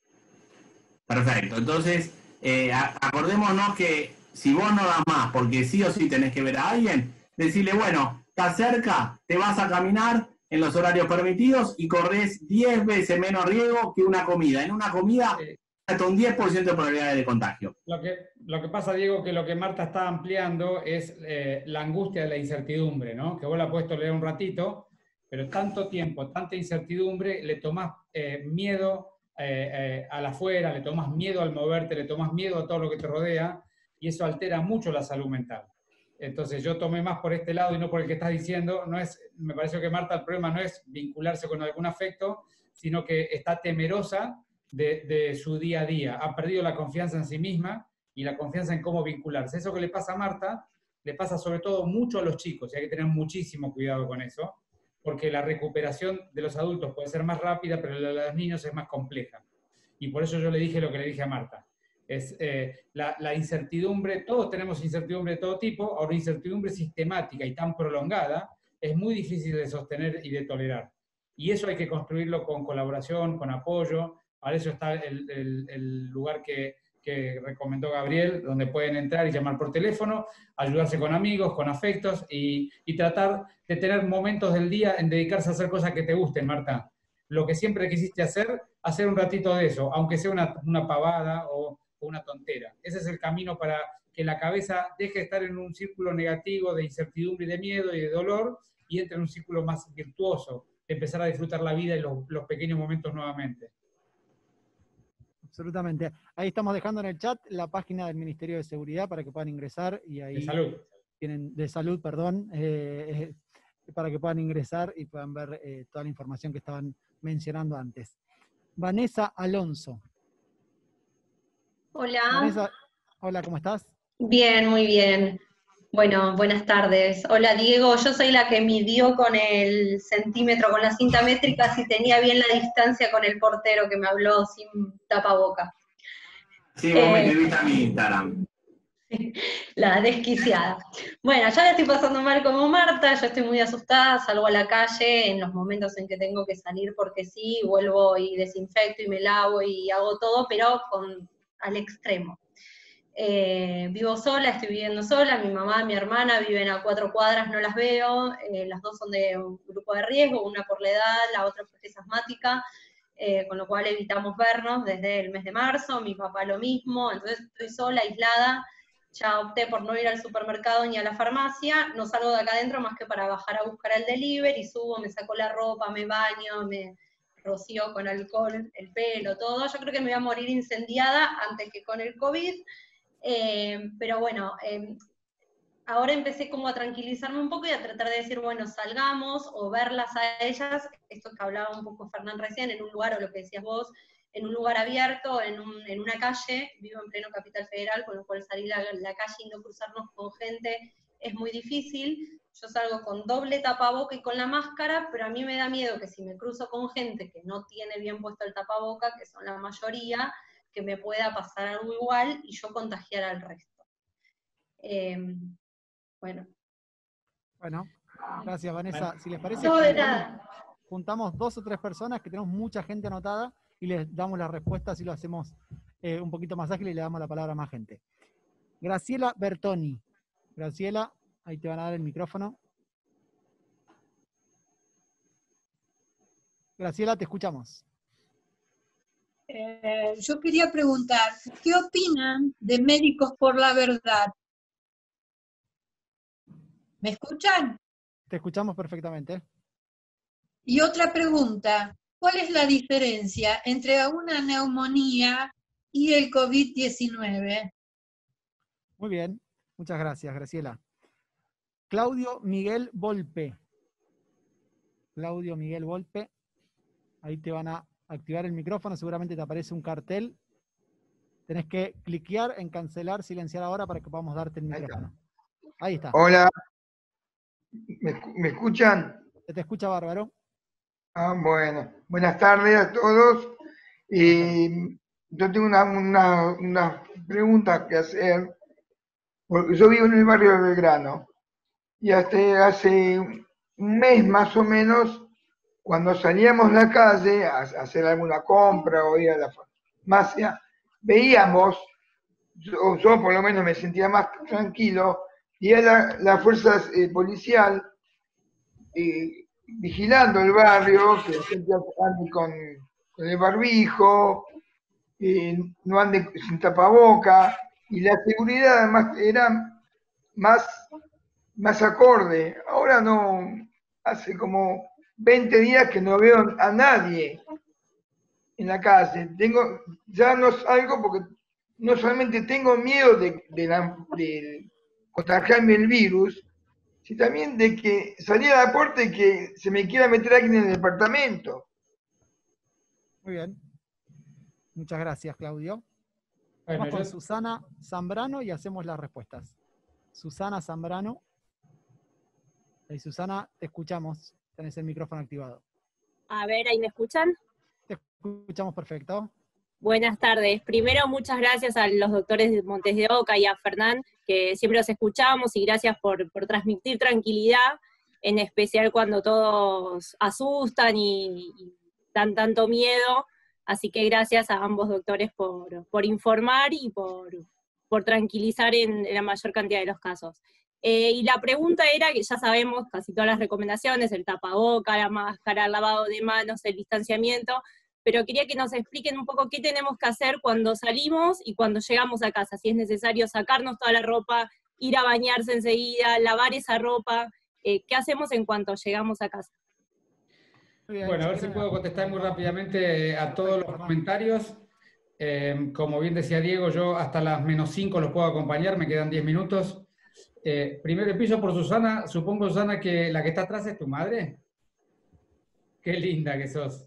Perfecto, entonces acordémonos que si vos no das más, porque sí o sí tenés que ver a alguien, decirle, bueno, estás cerca, te vas a caminar en los horarios permitidos y corres 10 veces menos riesgo que una comida. En una comida, hasta un 10% de probabilidades de contagio. Lo que pasa, Diego, que lo que Marta está ampliando es la angustia de la incertidumbre, ¿no? Que vos la has puesto a leer un ratito, pero tanto tiempo, tanta incertidumbre, le tomás miedo al afuera, le tomás miedo al moverte, le tomás miedo a todo lo que te rodea, y eso altera mucho la salud mental. Entonces yo tomé más por este lado y no por el que estás diciendo. Me parece que Marta, el problema no es vincularse con algún afecto, sino que está temerosa de su día a día. Ha perdido la confianza en sí misma y la confianza en cómo vincularse. Eso que le pasa a Marta, le pasa sobre todo mucho a los chicos, y hay que tener muchísimo cuidado con eso, porque la recuperación de los adultos puede ser más rápida, pero la de los niños es más compleja. Y por eso yo le dije lo que le dije a Marta. Es la incertidumbre, todos tenemos incertidumbre de todo tipo, ahora incertidumbre sistemática y tan prolongada es muy difícil de sostener y de tolerar. Y eso hay que construirlo con colaboración, con apoyo. Para eso está el lugar que recomendó Gabriel, donde pueden entrar y llamar por teléfono, ayudarse con amigos, con afectos y tratar de tener momentos del día en dedicarse a hacer cosas que te gusten, Marta. Lo que siempre quisiste hacer un ratito de eso, aunque sea una pavada o una tontera. Ese es el camino para que la cabeza deje de estar en un círculo negativo de incertidumbre y de miedo y de dolor y entre en un círculo más virtuoso, de empezar a disfrutar la vida y los pequeños momentos nuevamente. Absolutamente. Ahí estamos dejando en el chat la página del Ministerio de Seguridad para que puedan ingresar y ahí... De salud. De salud, perdón, para que puedan ingresar y puedan ver toda la información que estaban mencionando antes. Vanessa Alonso. Hola. Vanessa, hola, ¿cómo estás? Bien, muy bien. Bueno, buenas tardes. Hola, Diego. Yo soy la que midió con el centímetro, con la cinta métrica, si tenía bien la distancia con el portero que me habló sin tapaboca. Sí, vos me escribiste a mi Instagram. La desquiciada. Bueno, ya la estoy pasando mal como Marta, yo estoy muy asustada, salgo a la calle en los momentos en que tengo que salir porque sí, vuelvo y desinfecto y me lavo y hago todo, pero al extremo. Vivo sola, estoy viviendo sola, mi mamá y mi hermana viven a 4 cuadras, no las veo, las dos son de un grupo de riesgo, una por la edad, la otra porque es asmática, con lo cual evitamos vernos desde el mes de marzo, mi papá lo mismo, entonces estoy sola, aislada, ya opté por no ir al supermercado ni a la farmacia, no salgo de acá adentro más que para bajar a buscar el delivery, subo, me saco la ropa, me baño, me rocío con alcohol el pelo, todo. Yo creo que me voy a morir incendiada antes que con el COVID, pero bueno, ahora empecé como a tranquilizarme un poco y a tratar de decir, bueno, salgamos o verlas a ellas, esto que hablaba un poco Fernán recién, en un lugar, o lo que decías vos, en un lugar abierto, en una calle, vivo en pleno Capital Federal, con lo cual salir a la calle y no cruzarnos con gente es muy difícil. Yo salgo con doble tapaboca y con la máscara, pero a mí me da miedo que si me cruzo con gente que no tiene bien puesto el tapaboca, que son la mayoría, que me pueda pasar algo igual y yo contagiar al resto. Bueno. Bueno, gracias Vanessa. Si les parece, No, de nada. juntamos 2 o 3 personas, que tenemos mucha gente anotada, y les damos las respuestas y lo hacemos un poquito más ágil y le damos la palabra a más gente. Graciela Bertoni. Graciela, ahí te van a dar el micrófono. Graciela, te escuchamos. Yo quería preguntar, ¿qué opinan de Médicos por la Verdad? ¿Me escuchan? Te escuchamos perfectamente. Y otra pregunta, ¿cuál es la diferencia entre una neumonía y el COVID-19? Muy bien, muchas gracias, Graciela. Claudio Miguel Volpe. Claudio Miguel Volpe. Ahí te van a activar el micrófono, seguramente te aparece un cartel. Tenés que cliquear en cancelar, silenciar ahora para que podamos darte el micrófono. Ahí está. Hola, ¿me escuchan? Se te escucha bárbaro. Ah, bueno. Buenas tardes a todos. Yo tengo una pregunta que hacer, porque yo vivo en el barrio de Belgrano, y hasta hace un mes más o menos, cuando salíamos a la calle a hacer alguna compra o ir a la farmacia, veíamos, yo por lo menos me sentía más tranquilo, y era la fuerza policial vigilando el barrio, que la gente ande con el barbijo, no ande sin tapaboca, y la seguridad además era más acorde. Ahora no, hace como 20 días que no veo a nadie en la calle. Ya no salgo porque no solamente tengo miedo de contagiarme el virus, sino también de que salir a la puerta y que se me quiera meter alguien en el departamento. Muy bien. Muchas gracias, Claudio. Bueno, Vamos con Susana Zambrano y hacemos las respuestas. Susana Zambrano. Susana, te escuchamos. Tenés el micrófono activado. A ver, ¿ahí me escuchan? Te escuchamos perfecto. Buenas tardes. Primero, muchas gracias a los doctores de Montes de Oca y a Fernán, que siempre los escuchamos, y gracias por transmitir tranquilidad, en especial cuando todos asustan y dan tanto miedo. Así que gracias a ambos doctores por informar y por tranquilizar en la mayor cantidad de los casos. Y la pregunta era, que ya sabemos casi todas las recomendaciones, el tapaboca, la máscara, el lavado de manos, el distanciamiento, pero quería que nos expliquen un poco qué tenemos que hacer cuando salimos y cuando llegamos a casa, si es necesario sacarnos toda la ropa, ir a bañarse enseguida, lavar esa ropa, ¿qué hacemos en cuanto llegamos a casa? Bueno, a ver si puedo contestar muy rápidamente a todos los comentarios. Como bien decía Diego, yo hasta las -5 los puedo acompañar, me quedan 10 minutos. Primero empiezo por Susana. Supongo, Susana, que la que está atrás es tu madre. Qué linda que sos.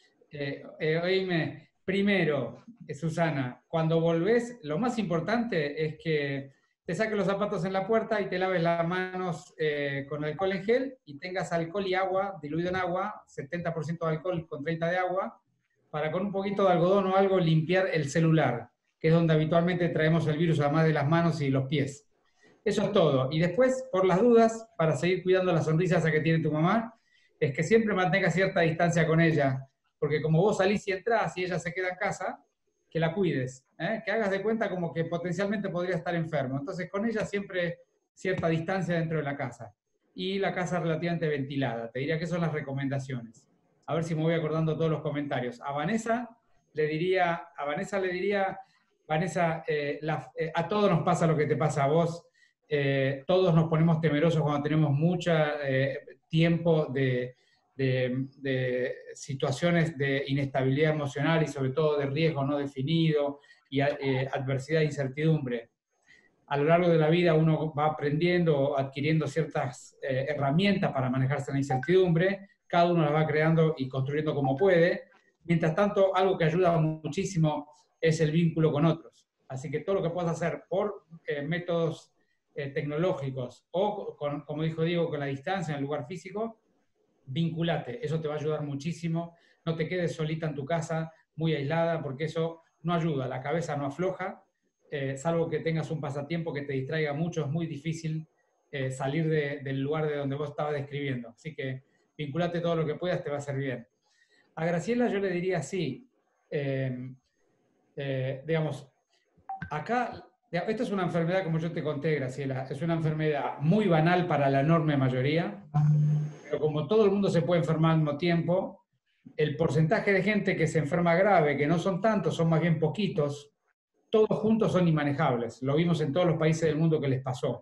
Oíme, primero, Susana, cuando volvés, lo más importante es que te saques los zapatos en la puerta y te laves las manos con alcohol en gel y tengas alcohol y agua, diluido en agua, 70% de alcohol con 30% de agua, para con un poquito de algodón o algo limpiar el celular, que es donde habitualmente traemos el virus, además de las manos y los pies. Eso es todo. Y después, por las dudas, para seguir cuidando la sonrisa esa que tiene tu mamá, es que siempre mantenga cierta distancia con ella, porque como vos salís y entrás y ella se queda en casa, que la cuides, que hagas de cuenta como que potencialmente podría estar enfermo. Entonces con ella siempre cierta distancia dentro de la casa. Y la casa relativamente ventilada. Te diría que son las recomendaciones. A ver si me voy acordando todos los comentarios. A Vanessa le diría, Vanessa, a todos nos pasa lo que te pasa a vos. Todos nos ponemos temerosos cuando tenemos mucho tiempo de situaciones de inestabilidad emocional y sobre todo de riesgo no definido y adversidad e incertidumbre. a lo largo de la vida uno va aprendiendo, adquiriendo ciertas herramientas para manejarse en la incertidumbre, cada uno las va creando y construyendo como puede. Mientras tanto, algo que ayuda muchísimo es el vínculo con otros. Así que todo lo que puedas hacer por métodos tecnológicos o, como dijo Diego, con la distancia en el lugar físico, vinculate. Eso te va a ayudar muchísimo. No te quedes solita en tu casa, muy aislada, porque eso no ayuda. La cabeza no afloja, salvo que tengas un pasatiempo que te distraiga mucho. Es muy difícil salir del lugar de donde vos estabas describiendo. Así que vinculate todo lo que puedas, te va a hacer bien. A Graciela yo le diría así, digamos, acá, esta es una enfermedad, como yo te conté, Graciela, es una enfermedad muy banal para la enorme mayoría, pero como todo el mundo se puede enfermar al mismo tiempo, el porcentaje de gente que se enferma grave, que no son tantos, son más bien poquitos, todos juntos son inmanejables. Lo vimos en todos los países del mundo que les pasó.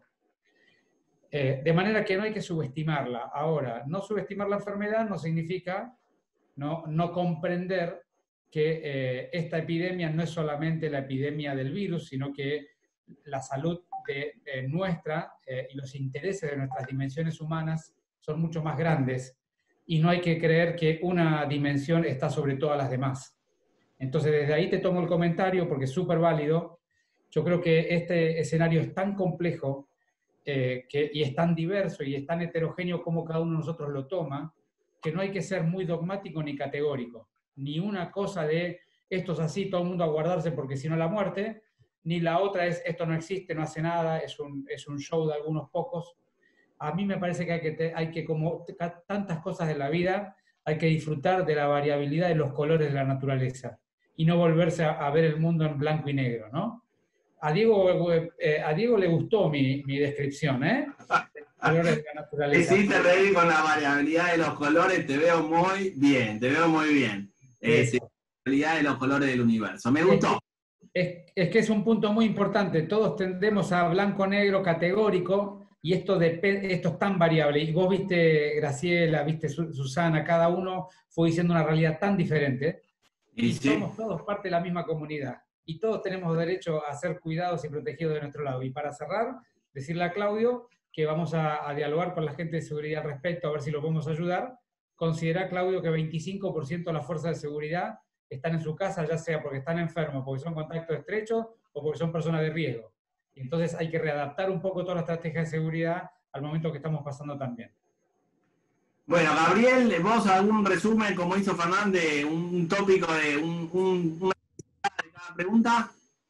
De manera que no hay que subestimarla. Ahora, no subestimar la enfermedad no significa no comprender que esta epidemia no es solamente la epidemia del virus, sino que la salud nuestra y los intereses de nuestras dimensiones humanas son mucho más grandes, y no hay que creer que una dimensión está sobre todas las demás. Entonces, desde ahí te tomo el comentario porque es súper válido. Yo creo que este escenario es tan complejo y es tan diverso y es tan heterogéneo como cada uno de nosotros lo toma, que no hay que ser muy dogmático ni categórico. Ni una cosa de esto es así, todo el mundo a guardarse porque si no la muerte, ni la otra es esto no existe, no hace nada, es un show de algunos pocos. A mí me parece que hay que, como tantas cosas de la vida, hay que disfrutar de la variabilidad de los colores de la naturaleza y no volverse a ver el mundo en blanco y negro, ¿no? A Diego le gustó mi descripción, ¿eh? Colores de la naturaleza. Sí, te reí con la variabilidad de los colores, te veo muy bien, te veo muy bien. Sí, la variabilidad de los colores del universo. Me gustó. Es que es un punto muy importante. Todos tendemos a blanco-negro categórico, y esto es tan variable. Y vos viste Graciela, viste Susana, cada uno fue diciendo una realidad tan diferente. Y somos todos parte de la misma comunidad. Y todos tenemos derecho a ser cuidados y protegidos de nuestro lado. Y para cerrar, decirle a Claudio que vamos a dialogar con la gente de seguridad al respecto, a ver si lo podemos ayudar. Considera, Claudio, que 25% de las fuerzas de seguridad están en su casa, ya sea porque están enfermos, porque son contactos estrechos o porque son personas de riesgo. Y entonces hay que readaptar un poco toda la estrategia de seguridad al momento que estamos pasando también. Bueno, Gabriel, vos algún resumen, como hizo Fernández, un tópico de una de cada pregunta.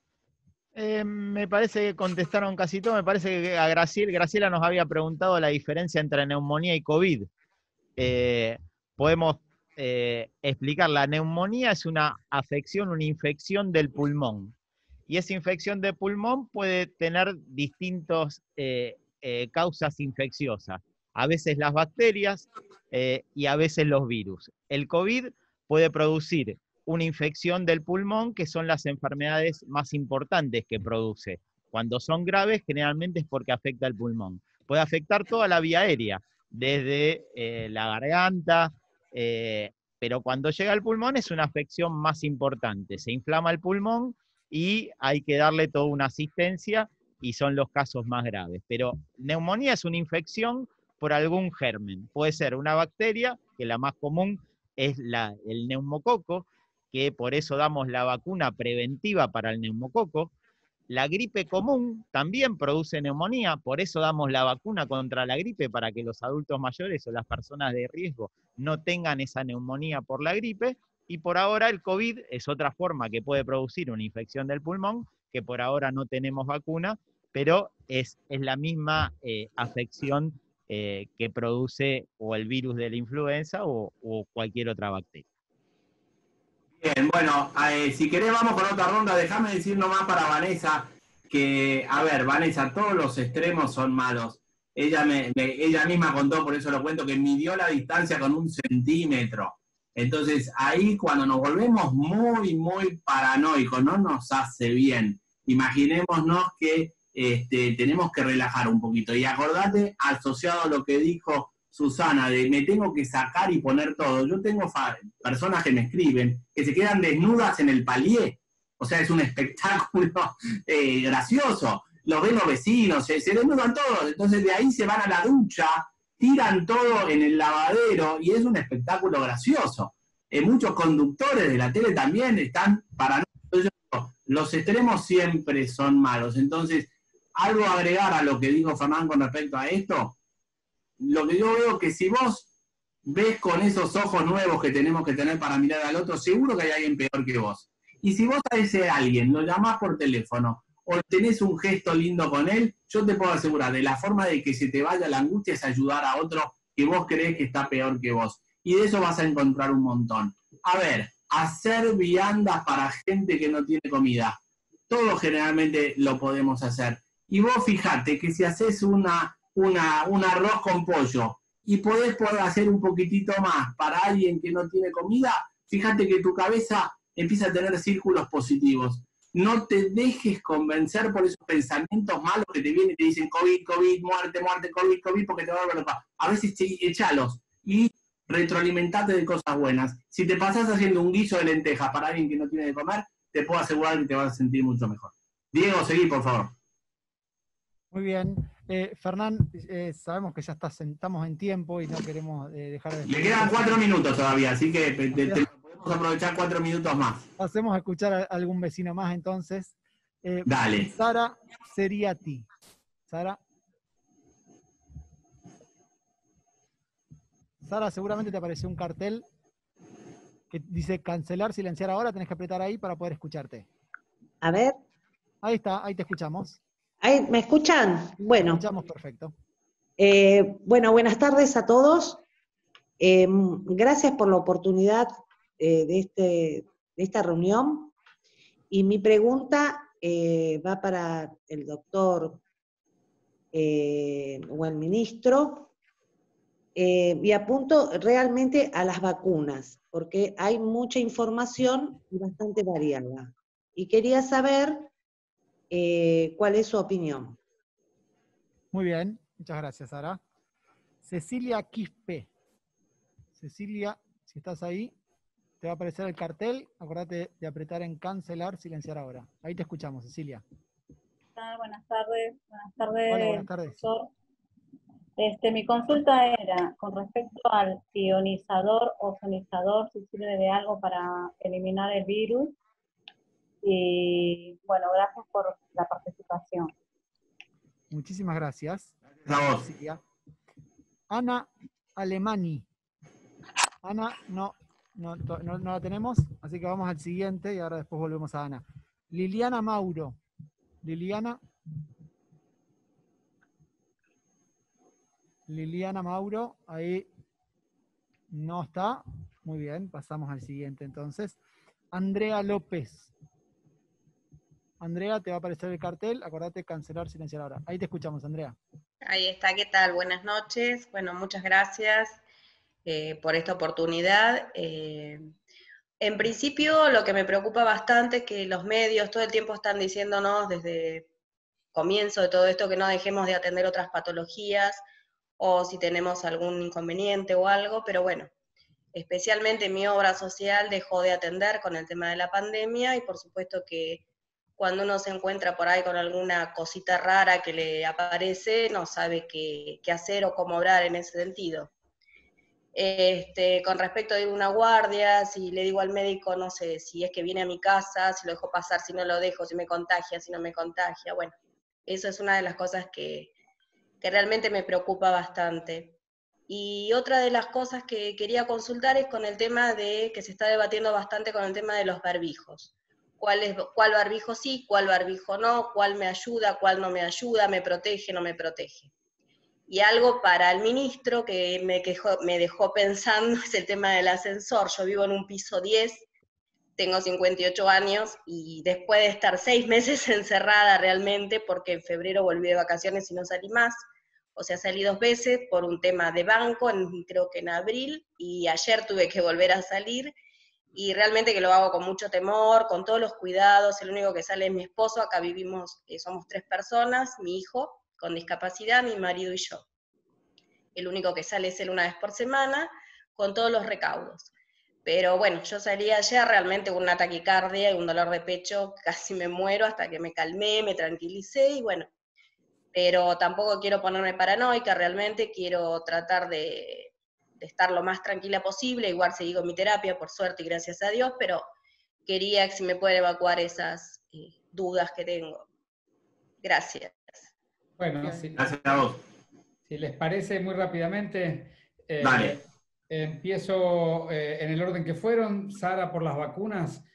Me parece que contestaron casi todo. Me parece que a Graciela nos había preguntado la diferencia entre neumonía y COVID. Podemos explicar. La neumonía es una afección, una infección del pulmón. Y esa infección de pulmón puede tener distintas causas infecciosas. A veces las bacterias y a veces los virus. El COVID puede producir una infección del pulmón, que son las enfermedades más importantes que produce. Cuando son graves, generalmente es porque afecta el pulmón. Puede afectar toda la vía aérea, desde la garganta, pero cuando llega al pulmón es una afección más importante. Se inflama el pulmón y hay que darle toda una asistencia, y son los casos más graves. Pero neumonía es una infección por algún germen. Puede ser una bacteria, que la más común es el neumococo, que por eso damos la vacuna preventiva para el neumococo. La gripe común también produce neumonía, por eso damos la vacuna contra la gripe, para que los adultos mayores o las personas de riesgo no tengan esa neumonía por la gripe. Y por ahora el COVID es otra forma que puede producir una infección del pulmón, que por ahora no tenemos vacuna, pero es la misma afección que produce o el virus de la influenza o cualquier otra bacteria. Bien, bueno, si querés vamos con otra ronda. Déjame decir nomás para Vanessa que, a ver, Vanessa, todos los extremos son malos. Ella misma contó, por eso lo cuento, que midió la distancia con 1 centímetro. Entonces, ahí cuando nos volvemos muy, muy paranoicos, no nos hace bien. Imaginémonos que tenemos que relajar un poquito. Y acordate, asociado a lo que dijo Susana, de me tengo que sacar y poner todo. Yo tengo personas que me escriben que se quedan desnudas en el palier. O sea, es un espectáculo gracioso. los ven los vecinos, se desnudan todos, entonces de ahí se van a la ducha, tiran todo en el lavadero y es un espectáculo gracioso. Muchos conductores de la tele también están paranoicos. Los extremos siempre son malos. Entonces, algo a agregar a lo que dijo Fernán con respecto a esto, lo que yo veo que si vos ves con esos ojos nuevos que tenemos que tener para mirar al otro, seguro que hay alguien peor que vos. Y si vos a ese alguien lo llamás por teléfono o tenés un gesto lindo con él, yo te puedo asegurar, de la forma de que se te vaya la angustia es ayudar a otro que vos crees que está peor que vos. Y de eso vas a encontrar un montón. A ver, hacer viandas para gente que no tiene comida. Todo generalmente lo podemos hacer. Y vos fijate que si haces un arroz con pollo y podés hacer un poquitito más para alguien que no tiene comida, fíjate que tu cabeza empieza a tener círculos positivos. No te dejes convencer por esos pensamientos malos que te vienen y te dicen COVID, COVID, muerte, muerte, COVID, COVID, porque te va a volver loca. A veces echalos y retroalimentate de cosas buenas. Si te pasás haciendo un guiso de lentejas para alguien que no tiene de comer, te puedo asegurar que te vas a sentir mucho mejor. Diego, seguí, por favor. Muy bien. Fernán, sabemos que ya estamos en tiempo y no queremos dejar de... Le quedan 4 minutos todavía, así que podemos aprovechar 4 minutos más. Pasemos a escuchar a algún vecino más entonces. Dale. Sara Seriati. Sara, seguramente te apareció un cartel que dice cancelar, silenciar ahora, tenés que apretar ahí para poder escucharte. A ver. Ahí está, ahí te escuchamos. ¿Ahí, ¿me escuchan? Bueno. Te escuchamos perfecto. Bueno, buenas tardes a todos. Gracias por la oportunidad de esta reunión. Y mi pregunta va para el doctor o el ministro. Y apunto realmente a las vacunas, porque hay mucha información y bastante variada. Y quería saber cuál es su opinión. Muy bien, muchas gracias, Sara. Cecilia Quispe. Cecilia, si estás ahí, te va a aparecer el cartel. Acordate de apretar en cancelar, silenciar ahora. Ahí te escuchamos, Cecilia. Buenas tardes. Buenas tardes. Hola, buenas tardes. Doctor. Mi consulta era con respecto al ionizador o sonizador, si sirve de algo para eliminar el virus. Y bueno, gracias por la participación. Muchísimas gracias. Gracias. Ana Alemani. Ana, no la tenemos, así que vamos al siguiente y ahora después volvemos a Ana. Liliana Mauro. Liliana Mauro, ahí no está. Muy bien, pasamos al siguiente entonces. Andrea López. Andrea, te va a aparecer el cartel, acordate cancelar, silenciar ahora. Ahí te escuchamos, Andrea. Ahí está, ¿qué tal? Buenas noches. Bueno, muchas gracias por esta oportunidad. En principio, lo que me preocupa bastante es que los medios todo el tiempo están diciéndonos desde el comienzo de todo esto que no dejemos de atender otras patologías, o si tenemos algún inconveniente o algo, pero bueno, especialmente mi obra social dejó de atender con el tema de la pandemia, y por supuesto que cuando uno se encuentra por ahí con alguna cosita rara que le aparece, no sabe qué hacer o cómo obrar en ese sentido. Con respecto de una guardia, si le digo al médico, no sé, si es que viene a mi casa, si lo dejo pasar, si no lo dejo, si me contagia, si no me contagia, bueno, eso es una de las cosas que realmente me preocupa bastante. Y otra de las cosas que quería consultar es con el tema de, que se está debatiendo bastante con el tema de los barbijos. ¿Cuál barbijo sí, cuál barbijo no, cuál me ayuda, cuál no me ayuda, me protege, no me protege? Y algo para el ministro que me dejó pensando es el tema del ascensor. Yo vivo en un piso 10, tengo 58 años, y después de estar 6 meses encerrada realmente, porque en febrero volví de vacaciones y no salí más, o sea, salí 2 veces por un tema de banco, creo que en abril, y ayer tuve que volver a salir, y realmente que lo hago con mucho temor, con todos los cuidados. El único que sale es mi esposo. Acá vivimos, somos 3 personas, mi hijo con discapacidad, mi marido y yo. El único que sale es él una vez por semana, con todos los recaudos. Pero bueno, yo salí ayer realmente con una taquicardia y un dolor de pecho, casi me muero hasta que me calmé, me tranquilicé y bueno, pero tampoco quiero ponerme paranoica, realmente quiero tratar de estar lo más tranquila posible, igual seguí con mi terapia, por suerte y gracias a Dios, pero quería que si me pueden evacuar esas dudas que tengo. Gracias. Bueno, Gracias a vos. Si les parece, muy rápidamente, Dale. empiezo en el orden que fueron. Sara, por las vacunas.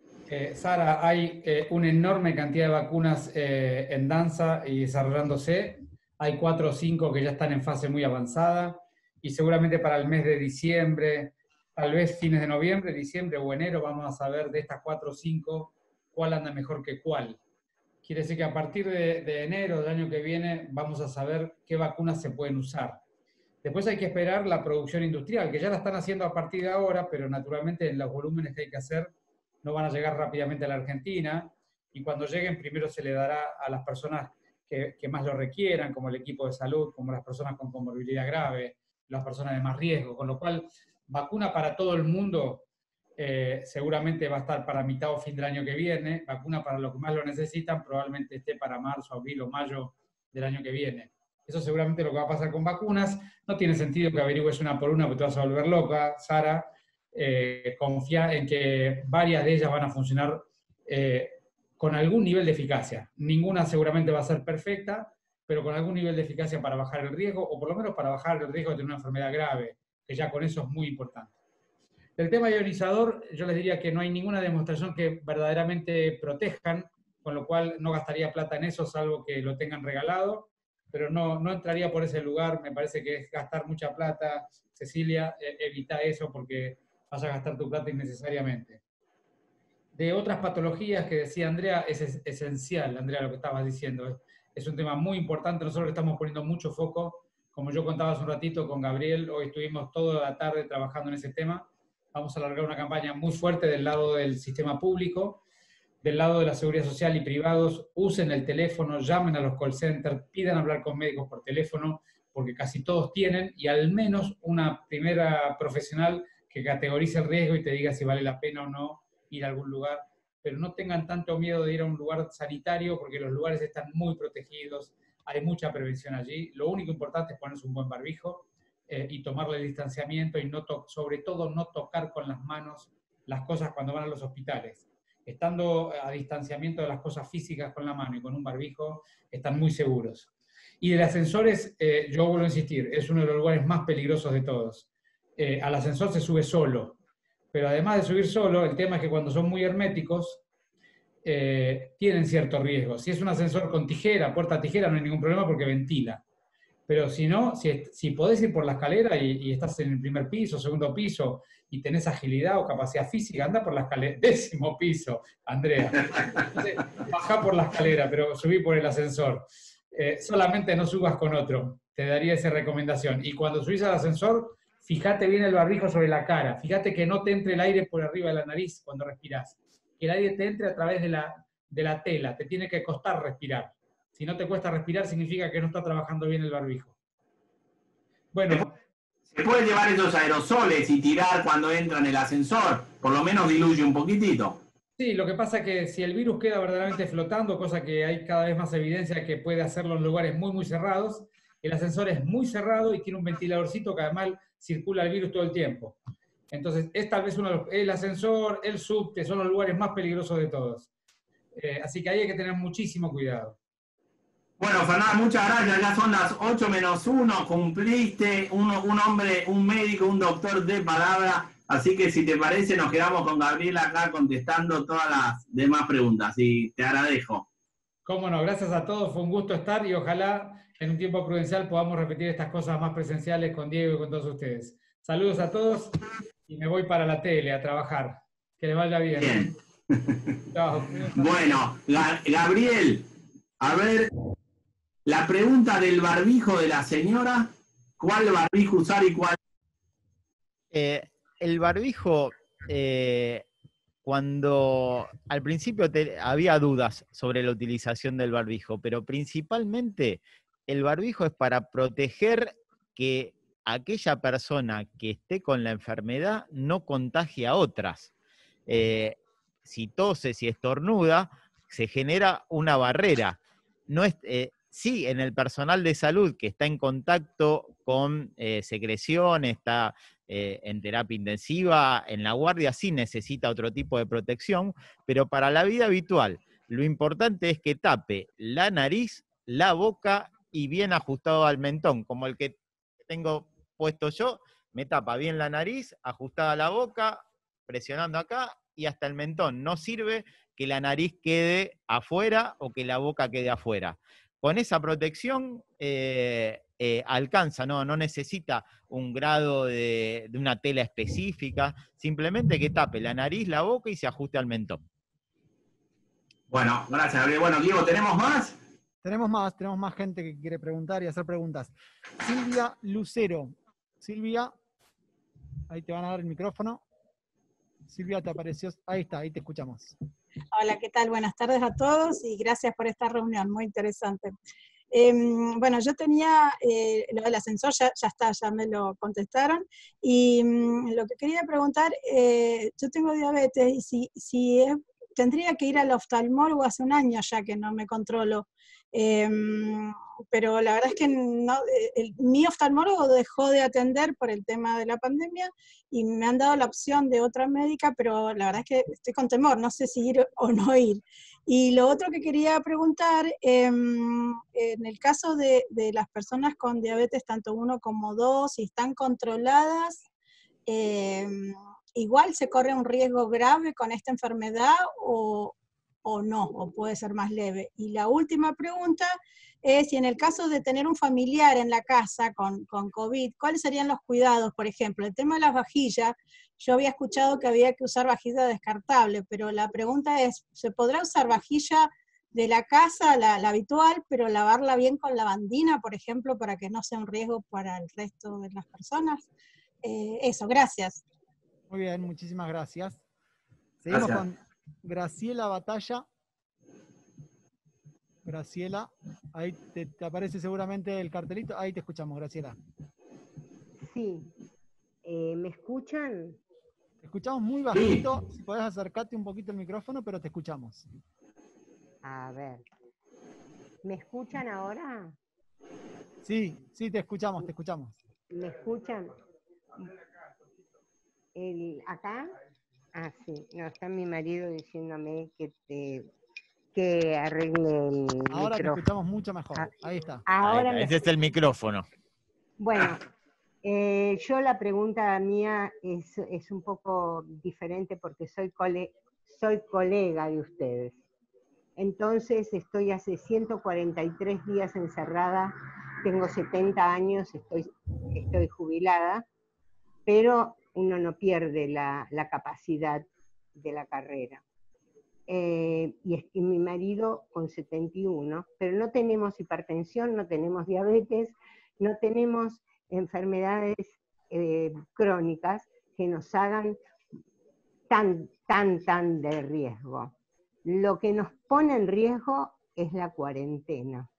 Sara, hay una enorme cantidad de vacunas en danza y desarrollándose. Hay 4 o 5 que ya están en fase muy avanzada y seguramente para el mes de diciembre, tal vez fines de noviembre, diciembre o enero, vamos a saber de estas 4 o 5 cuál anda mejor que cuál. Quiere decir que a partir de enero del año que viene vamos a saber qué vacunas se pueden usar. Después hay que esperar la producción industrial, que ya la están haciendo a partir de ahora, pero naturalmente en los volúmenes que hay que hacer no van a llegar rápidamente a la Argentina, y cuando lleguen primero se le dará a las personas que más lo requieran, como el equipo de salud, como las personas con comorbilidad grave, las personas de más riesgo, con lo cual vacuna para todo el mundo seguramente va a estar para mitad o fin del año que viene, vacuna para los que más lo necesitan probablemente esté para marzo, abril o mayo del año que viene. Eso seguramente es lo que va a pasar con vacunas. No tiene sentido que averigües una por una porque te vas a volver loca, Sara. Confía en que varias de ellas van a funcionar con algún nivel de eficacia. Ninguna seguramente va a ser perfecta, pero con algún nivel de eficacia para bajar el riesgo, o por lo menos para bajar el riesgo de tener una enfermedad grave, que ya con eso es muy importante. El tema ionizador, yo les diría que no hay ninguna demostración que verdaderamente protejan, con lo cual no gastaría plata en eso, salvo que lo tengan regalado, pero no entraría por ese lugar, me parece que es gastar mucha plata. Cecilia, evita eso porque vas a gastar tu plata innecesariamente. De otras patologías que decía Andrea, es esencial, Andrea, lo que estabas diciendo. Es un tema muy importante, nosotros le estamos poniendo mucho foco. Como yo contaba hace un ratito con Gabriel, hoy estuvimos toda la tarde trabajando en ese tema. Vamos a alargar una campaña muy fuerte del lado del sistema público, del lado de la seguridad social y privados. Usen el teléfono, llamen a los call centers, pidan hablar con médicos por teléfono, porque casi todos tienen, y al menos una primera profesional que categorice el riesgo y te diga si vale la pena o no ir a algún lugar. Pero no tengan tanto miedo de ir a un lugar sanitario, porque los lugares están muy protegidos, hay mucha prevención allí. Lo único importante es ponerse un buen barbijo y tomarle el distanciamiento y sobre todo no tocar con las manos las cosas cuando van a los hospitales. Estando a distanciamiento de las cosas físicas con la mano y con un barbijo, están muy seguros. Y de ascensores, yo vuelvo a insistir, es uno de los lugares más peligrosos de todos. Al ascensor se sube solo, pero además de subir solo, el tema es que cuando son muy herméticos, tienen cierto riesgo. Si es un ascensor con tijera, puerta tijera, no hay ningún problema porque ventila. Pero si no, si podés ir por la escalera y estás en el primer piso, segundo piso, y tenés agilidad o capacidad física, anda por la escalera, 10º piso, Andrea. Entonces, bajá por la escalera, pero subí por el ascensor. Solamente no subas con otro, te daría esa recomendación. Y cuando subís al ascensor, fíjate bien el barbijo sobre la cara, fíjate que no te entre el aire por arriba de la nariz cuando respirás, que el aire te entre a través de la tela, te tiene que costar respirar. Si no te cuesta respirar, significa que no está trabajando bien el barbijo. Bueno. Se puede llevar esos aerosoles y tirar cuando entra en el ascensor, por lo menos diluye un poquitito. Sí, lo que pasa es que si el virus queda verdaderamente flotando, cosa que hay cada vez más evidencia que puede hacerlo en lugares muy, muy cerrados, el ascensor es muy cerrado y tiene un ventiladorcito que además circula el virus todo el tiempo. Entonces, es tal vez el ascensor, el subte, son los lugares más peligrosos de todos. Así que ahí hay que tener muchísimo cuidado. Bueno, Fernando, muchas gracias. Ya son las 8:01, cumpliste, un hombre, un médico, un doctor de palabra. Así que si te parece, nos quedamos con Gabriel acá contestando todas las demás preguntas. Y te agradezco. Cómo no, gracias a todos, fue un gusto estar y ojalá en un tiempo prudencial podamos repetir estas cosas más presenciales con Diego y con todos ustedes. Saludos a todos y me voy para la tele a trabajar. Que les vaya bien. Bien. Chao. Bueno, Gabriel, a ver, la pregunta del barbijo de la señora, ¿cuál barbijo usar y cuál? El barbijo, cuando al principio había dudas sobre la utilización del barbijo, pero principalmente el barbijo es para proteger que aquella persona que esté con la enfermedad no contagie a otras. Si tose, si estornuda, se genera una barrera. No es, sí, en el personal de salud que está en contacto con secreciones, está en terapia intensiva, en la guardia, sí necesita otro tipo de protección, pero para la vida habitual, lo importante es que tape la nariz, la boca y bien ajustado al mentón, como el que tengo puesto yo, me tapa bien la nariz, ajustada a la boca, presionando acá y hasta el mentón. No sirve que la nariz quede afuera o que la boca quede afuera. Con esa protección alcanza, no necesita un grado de una tela específica, simplemente que tape la nariz, la boca y se ajuste al mentón. Bueno, gracias, Gabriel. Bueno, Diego, ¿tenemos más? Tenemos más gente que quiere preguntar y hacer preguntas. Silvia Lucero. Silvia, ahí te van a dar el micrófono. Silvia, te apareció. Ahí está, ahí te escuchamos. Hola, ¿qué tal? Buenas tardes a todos y gracias por esta reunión, muy interesante. Bueno, yo tenía lo del ascensor, ya está, ya me lo contestaron, y lo que quería preguntar, yo tengo diabetes y si tendría que ir al oftalmólogo hace un año ya que no me controlo, pero la verdad es que no, mi oftalmólogo dejó de atender por el tema de la pandemia y me han dado la opción de otra médica, pero la verdad es que estoy con temor, no sé si ir o no ir. Y lo otro que quería preguntar, en el caso de las personas con diabetes tanto 1 como 2, si están controladas, igual se corre un riesgo grave con esta enfermedad o no, o puede ser más leve. Y la última pregunta es si en el caso de tener un familiar en la casa con COVID, ¿cuáles serían los cuidados? Por ejemplo, el tema de las vajillas, yo había escuchado que había que usar vajilla descartable, pero la pregunta es, ¿se podrá usar vajilla de la casa, la habitual, pero lavarla bien con lavandina, por ejemplo, para que no sea un riesgo para el resto de las personas? Eso, gracias. Muy bien, muchísimas gracias. Seguimos con Graciela Batalla. Graciela, ahí te aparece seguramente el cartelito. Ahí te escuchamos, Graciela. Sí. ¿Me escuchan? Te escuchamos muy bajito. Si podés acercarte un poquito el micrófono, pero te escuchamos. A ver. ¿Me escuchan ahora? Sí, te escuchamos, te escuchamos. ¿Me escuchan? ¿Acá? Ah, sí. No, está mi marido diciéndome que arregle el Ahora micrófono. te escuchamos mucho mejor. Ahí está. Ahora ese es el micrófono. Bueno, yo la pregunta mía es un poco diferente porque soy colega de ustedes. Entonces estoy hace 143 días encerrada, tengo 70 años, estoy jubilada, pero uno no pierde la capacidad de la carrera. Y mi marido con 71, pero no tenemos hipertensión, no tenemos diabetes, no tenemos enfermedades crónicas que nos hagan tan de riesgo. Lo que nos pone en riesgo es la cuarentena.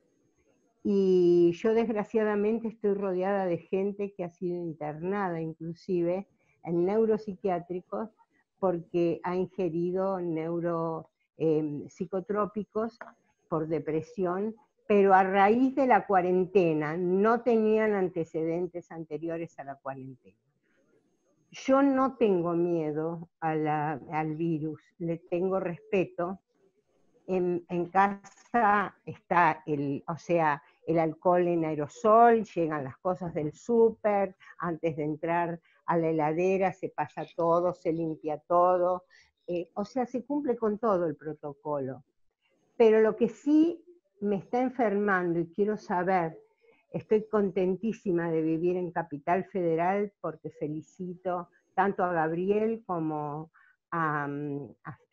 Y yo desgraciadamente estoy rodeada de gente que ha sido internada inclusive en neuropsiquiátricos porque ha ingerido psicotrópicos por depresión, pero a raíz de la cuarentena no tenían antecedentes anteriores a la cuarentena. Yo no tengo miedo al virus, le tengo respeto. En casa está el alcohol en aerosol, llegan las cosas del súper, antes de entrar a la heladera se pasa todo, se limpia todo, se cumple con todo el protocolo. Pero lo que sí me está enfermando y quiero saber, estoy contentísima de vivir en Capital Federal porque felicito tanto a Gabriel como al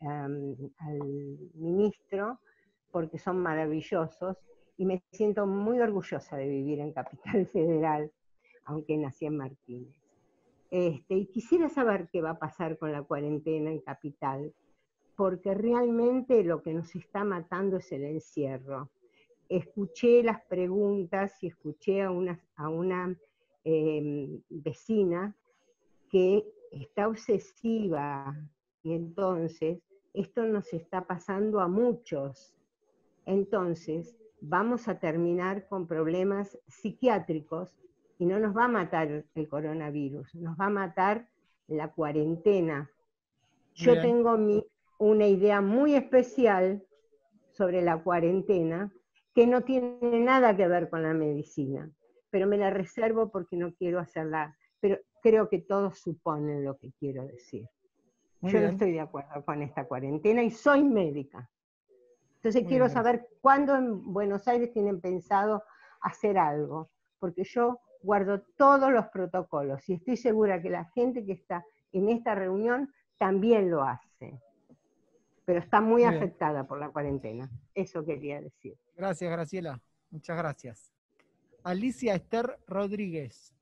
ministro, porque son maravillosos, y me siento muy orgullosa de vivir en Capital Federal, aunque nací en Martínez. Y quisiera saber qué va a pasar con la cuarentena en Capital, porque realmente lo que nos está matando es el encierro. Escuché las preguntas y escuché a una vecina que está obsesiva, y entonces esto nos está pasando a muchos. Entonces vamos a terminar con problemas psiquiátricos y no nos va a matar el coronavirus, nos va a matar la cuarentena. Yo Bien. tengo una idea muy especial sobre la cuarentena que no tiene nada que ver con la medicina, pero me la reservo porque no quiero hacerla, pero creo que todos suponen lo que quiero decir. Muy Yo no bien. estoy de acuerdo con esta cuarentena y soy médica. Entonces Muy quiero bien, saber cuándo en Buenos Aires tienen pensado hacer algo, porque yo guardo todos los protocolos y estoy segura que la gente que está en esta reunión también lo hace, pero está muy Muy bien. afectada por la cuarentena. Eso quería decir. Gracias, Graciela. Muchas gracias. Alicia Esther Rodríguez.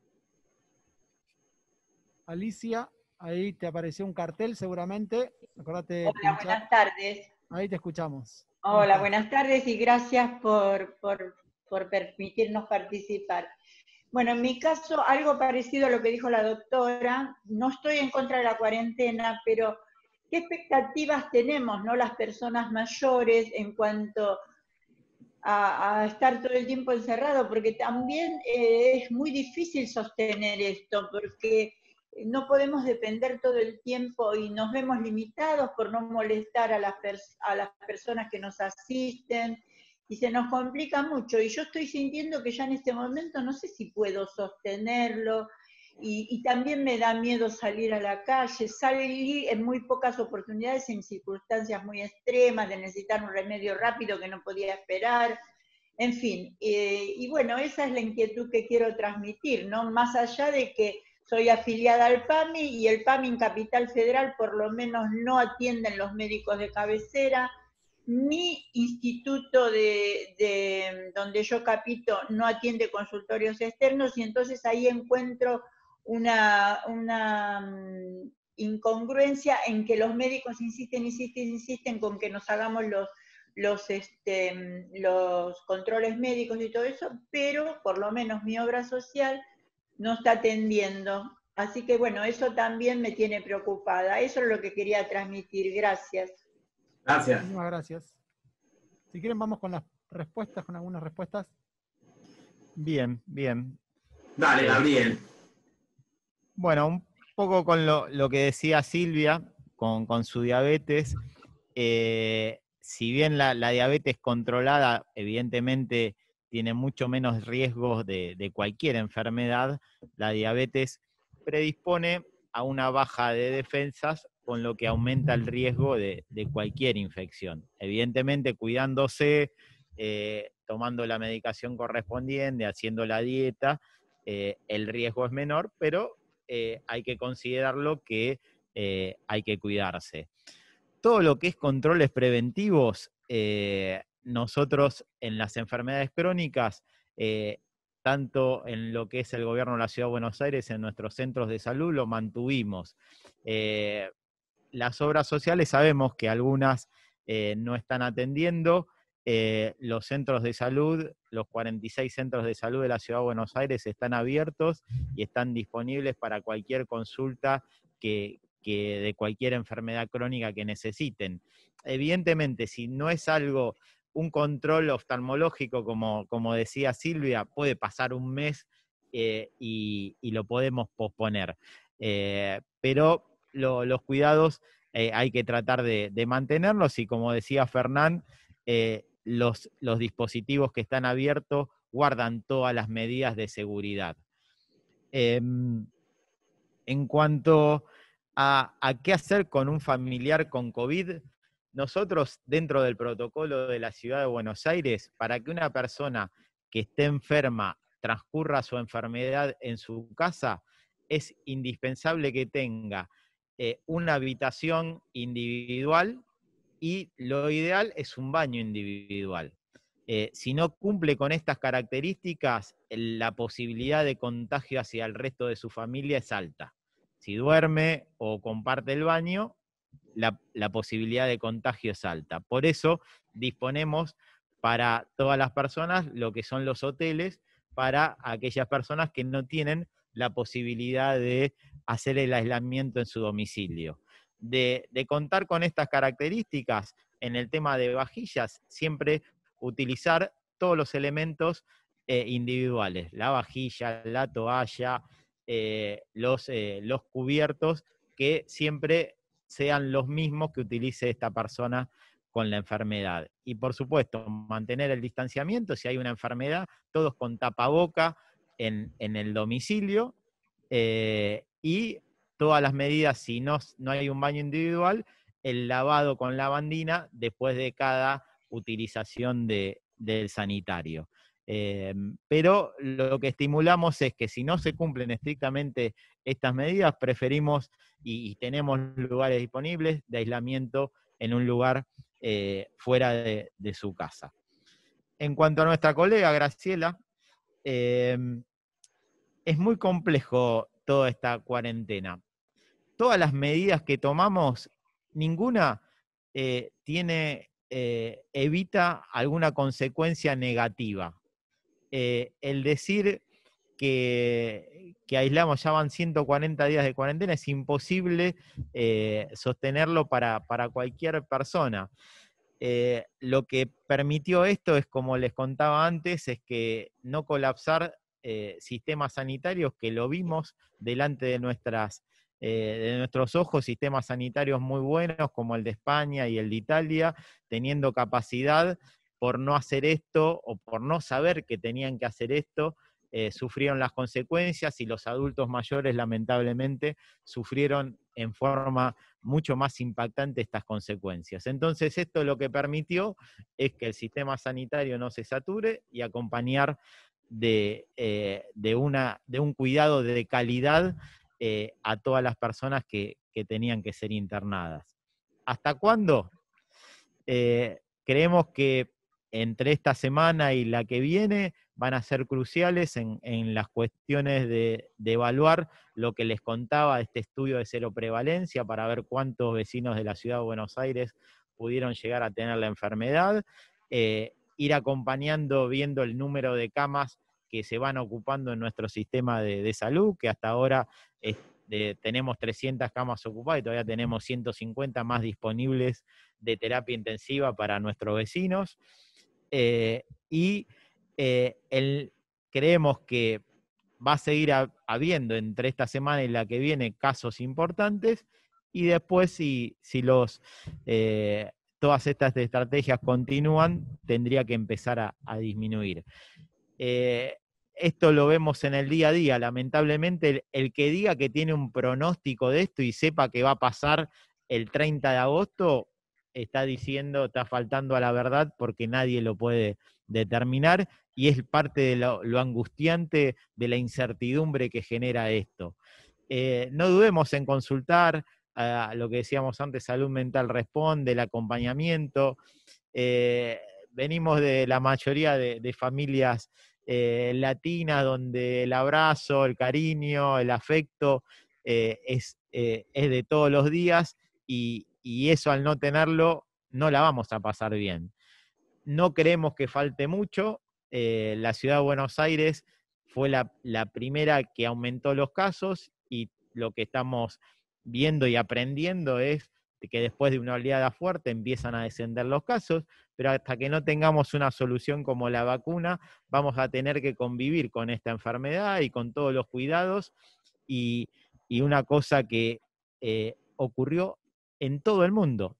Alicia, ahí te apareció un cartel seguramente. Acordate de Hola, pinchar. buenas tardes. Ahí te escuchamos. ¿Cómo Hola, estás? buenas tardes y gracias por permitirnos participar. Bueno, en mi caso, algo parecido a lo que dijo la doctora, no estoy en contra de la cuarentena, pero ¿qué expectativas tenemos, no, las personas mayores en cuanto a estar todo el tiempo encerrado? Porque también es muy difícil sostener esto, porque no podemos depender todo el tiempo y nos vemos limitados por no molestar a las personas que nos asisten, y se nos complica mucho, y yo estoy sintiendo que ya en este momento no sé si puedo sostenerlo, y también me da miedo salir a la calle. Salí en muy pocas oportunidades, en circunstancias muy extremas, de necesitar un remedio rápido que no podía esperar, en fin, y bueno, esa es la inquietud que quiero transmitir, ¿no? Más allá de que soy afiliada al PAMI, y el PAMI en Capital Federal por lo menos no atienden los médicos de cabecera. Mi instituto donde yo capito no atiende consultorios externos, y entonces ahí encuentro una incongruencia en que los médicos insisten con que nos hagamos los controles médicos y todo eso, pero por lo menos mi obra social no está atendiendo. Así que bueno, eso también me tiene preocupada. Eso es lo que quería transmitir. Gracias. Gracias. Muchísimas gracias. Si quieren vamos con las respuestas, con algunas respuestas. Bien, bien. Dale, Gabriel. Bueno, un poco con lo que decía Silvia, con su diabetes. Si bien la diabetes controlada, evidentemente, tiene mucho menos riesgos de cualquier enfermedad, la diabetes predispone a una baja de defensas, con lo que aumenta el riesgo de cualquier infección. Evidentemente, cuidándose, tomando la medicación correspondiente, haciendo la dieta, el riesgo es menor, pero hay que considerarlo que hay que cuidarse. Todo lo que es controles preventivos, nosotros en las enfermedades crónicas, tanto en lo que es el gobierno de la Ciudad de Buenos Aires, en nuestros centros de salud, lo mantuvimos. Las obras sociales sabemos que algunas no están atendiendo. Los centros de salud, los 46 centros de salud de la Ciudad de Buenos Aires están abiertos y están disponibles para cualquier consulta que de cualquier enfermedad crónica que necesiten. Evidentemente, si no es algo, un control oftalmológico, como decía Silvia, puede pasar un mes y lo podemos posponer. Pero los cuidados hay que tratar de mantenerlos, y como decía Fernán, los dispositivos que están abiertos guardan todas las medidas de seguridad. En cuanto a qué hacer con un familiar con COVID, nosotros dentro del protocolo de la Ciudad de Buenos Aires, para que una persona que esté enferma transcurra su enfermedad en su casa, es indispensable que tenga una habitación individual, y lo ideal es un baño individual. Si no cumple con estas características, la posibilidad de contagio hacia el resto de su familia es alta. Si duerme o comparte el baño, la posibilidad de contagio es alta. Por eso disponemos para todas las personas lo que son los hoteles, para aquellas personas que no tienen la posibilidad de hacer el aislamiento en su domicilio. De contar con estas características en el tema de vajillas, siempre utilizar todos los elementos individuales, la vajilla, la toalla, los cubiertos, que siempre sean los mismos que utilice esta persona con la enfermedad. Y por supuesto, mantener el distanciamiento, si hay una enfermedad, todos con tapaboca en el domicilio, y todas las medidas, si no hay un baño individual, el lavado con lavandina después de cada utilización del sanitario. Pero lo que estimulamos es que si no se cumplen estrictamente estas medidas, preferimos y tenemos lugares disponibles de aislamiento en un lugar fuera de su casa. En cuanto a nuestra colega Graciela, es muy complejo toda esta cuarentena. Todas las medidas que tomamos, ninguna evita alguna consecuencia negativa. El decir que aislamos, ya van 140 días de cuarentena, es imposible sostenerlo para cualquier persona. Lo que permitió esto es, como les contaba antes, es que no colapsar sistemas sanitarios, que lo vimos delante de nuestros ojos, sistemas sanitarios muy buenos como el de España y el de Italia, teniendo capacidad, por no hacer esto o por no saber que tenían que hacer esto, sufrieron las consecuencias, y los adultos mayores lamentablemente sufrieron en forma mucho más impactante estas consecuencias. Entonces esto lo que permitió es que el sistema sanitario no se sature y acompañar de un cuidado de calidad a todas las personas que tenían que ser internadas. ¿Hasta cuándo? Creemos que entre esta semana y la que viene van a ser cruciales en las cuestiones de evaluar lo que les contaba, este estudio de seroprevalencia, para ver cuántos vecinos de la Ciudad de Buenos Aires pudieron llegar a tener la enfermedad, ir acompañando, viendo el número de camas que se van ocupando en nuestro sistema de salud, que hasta ahora tenemos 300 camas ocupadas y todavía tenemos 150 más disponibles de terapia intensiva para nuestros vecinos. Creemos que va a seguir habiendo entre esta semana y la que viene casos importantes, y después si todas estas estrategias continúan, tendría que empezar a disminuir. Esto lo vemos en el día a día. Lamentablemente, el que diga que tiene un pronóstico de esto y sepa que va a pasar el 30 de agosto, está faltando a la verdad, porque nadie lo puede determinar, y es parte de lo angustiante de la incertidumbre que genera esto. No dudemos en consultar a lo que decíamos antes, Salud Mental Responde, el acompañamiento. Venimos de la mayoría de familias latinas, donde el abrazo, el cariño, el afecto es de todos los días, y eso, al no tenerlo, no la vamos a pasar bien. No creemos que falte mucho. La Ciudad de Buenos Aires fue la primera que aumentó los casos, y lo que estamos viendo y aprendiendo es que después de una oleada fuerte empiezan a descender los casos, pero hasta que no tengamos una solución como la vacuna, vamos a tener que convivir con esta enfermedad y con todos los cuidados. Y una cosa que ocurrió en todo el mundo,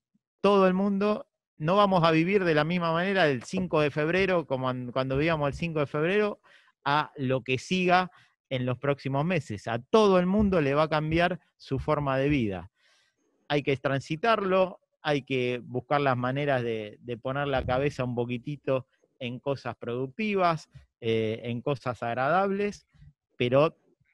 no vamos a vivir de la misma manera el 5 de febrero, como cuando vivíamos el 5 de febrero, a lo que siga en los próximos meses. A todo el mundo le va a cambiar su forma de vida. Hay que transitarlo, hay que buscar las maneras de poner la cabeza un poquitito en cosas productivas, en cosas agradables, pero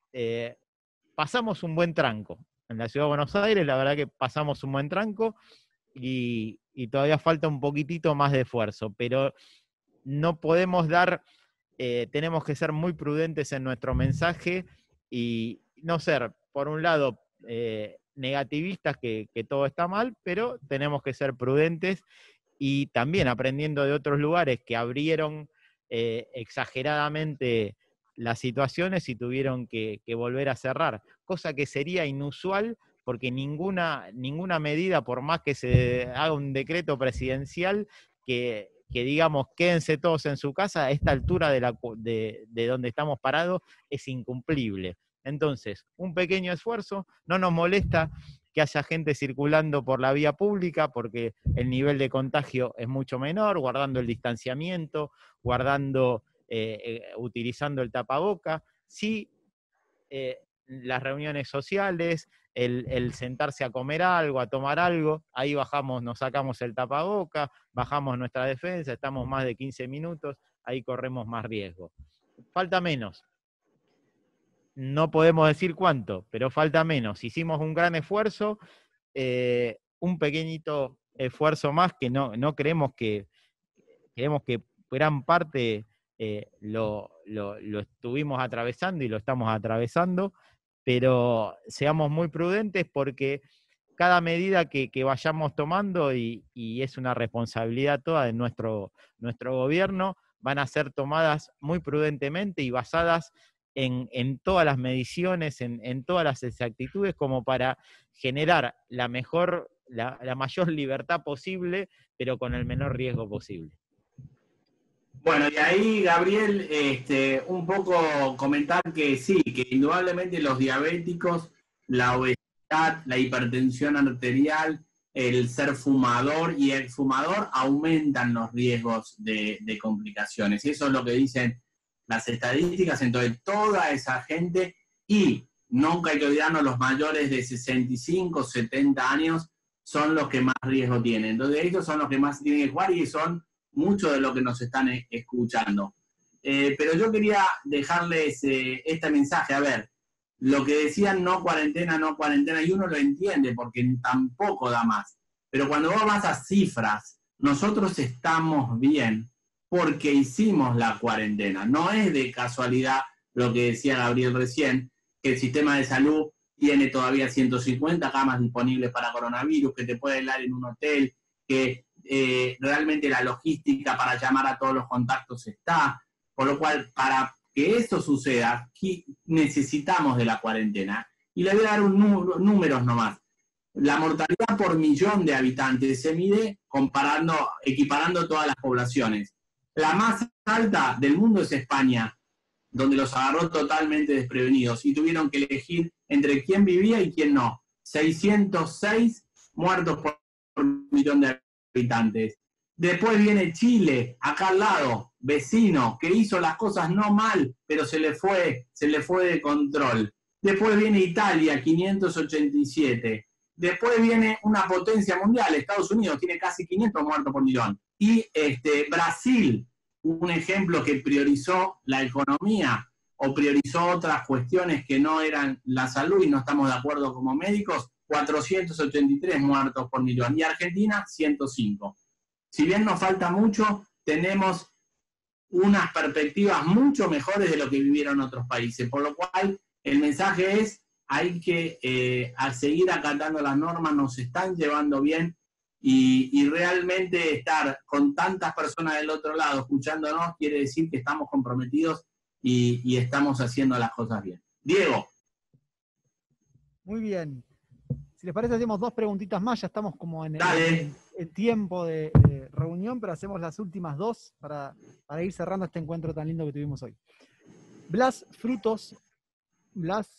pasamos un buen tranco. En la Ciudad de Buenos Aires, la verdad que pasamos un buen tranco, y todavía falta un poquitito más de esfuerzo, pero no podemos tenemos que ser muy prudentes en nuestro mensaje y no ser, por un lado, negativistas, que todo está mal, pero tenemos que ser prudentes, y también aprendiendo de otros lugares que abrieron exageradamente las situaciones y tuvieron que volver a cerrar, cosa que sería inusual porque ninguna medida, por más que se haga un decreto presidencial que digamos quédense todos en su casa, a esta altura de donde estamos parados es incumplible. Entonces, un pequeño esfuerzo, no nos molesta que haya gente circulando por la vía pública porque el nivel de contagio es mucho menor, guardando el distanciamiento, utilizando el tapaboca. Sí, las reuniones sociales, el sentarse a comer algo, a tomar algo, ahí bajamos, nos sacamos el tapaboca, bajamos nuestra defensa, estamos más de 15 minutos, ahí corremos más riesgo. Falta menos. No podemos decir cuánto, pero falta menos. Hicimos un gran esfuerzo, un pequeñito esfuerzo más que no creemos que gran parte lo estuvimos atravesando y lo estamos atravesando, pero seamos muy prudentes porque cada medida que vayamos tomando, y es una responsabilidad toda de nuestro gobierno, van a ser tomadas muy prudentemente y basadas en todas las mediciones, en todas las exactitudes, como para generar la mayor libertad posible, pero con el menor riesgo posible. Bueno, y ahí, Gabriel, un poco comentar que sí, que indudablemente los diabéticos, la obesidad, la hipertensión arterial, el ser fumador y exfumador aumentan los riesgos de complicaciones. Y eso es lo que dicen las estadísticas. Entonces, toda esa gente, y nunca hay que olvidarnos, los mayores de 65, 70 años son los que más riesgo tienen. Entonces, ellos son los que más tienen que jugar y son muchos de los que nos están escuchando. Pero yo quería dejarles este mensaje. A ver, lo que decían no cuarentena, y uno lo entiende porque tampoco da más. Pero cuando vos vas a cifras, nosotros estamos bien porque hicimos la cuarentena. No es de casualidad lo que decía Gabriel recién, que el sistema de salud tiene todavía 150 camas disponibles para coronavirus, que te puede aislar en un hotel, que realmente la logística para llamar a todos los contactos está, por lo cual para que eso suceda necesitamos de la cuarentena. Y le voy a dar números nomás. La mortalidad por millón de habitantes se mide equiparando todas las poblaciones. La más alta del mundo es España, donde los agarró totalmente desprevenidos y tuvieron que elegir entre quién vivía y quién no. 606 muertos por millón de habitantes. Después viene Chile, acá al lado, vecino, que hizo las cosas no mal, pero se le fue de control. Después viene Italia, 587. Después viene una potencia mundial, Estados Unidos, tiene casi 500 muertos por millón. Y Brasil, un ejemplo que priorizó la economía o priorizó otras cuestiones que no eran la salud y no estamos de acuerdo como médicos, 483 muertos por millón. Y Argentina, 105. Si bien nos falta mucho, tenemos unas perspectivas mucho mejores de lo que vivieron otros países. Por lo cual, el mensaje es, hay que al seguir acatando las normas, nos están llevando bien y realmente estar con tantas personas del otro lado escuchándonos quiere decir que estamos comprometidos y estamos haciendo las cosas bien. Diego. Muy bien. Si les parece, hacemos 2 preguntitas más, ya estamos como en el tiempo de reunión, pero hacemos las últimas 2 para ir cerrando este encuentro tan lindo que tuvimos hoy. Blas Frutos, Blas,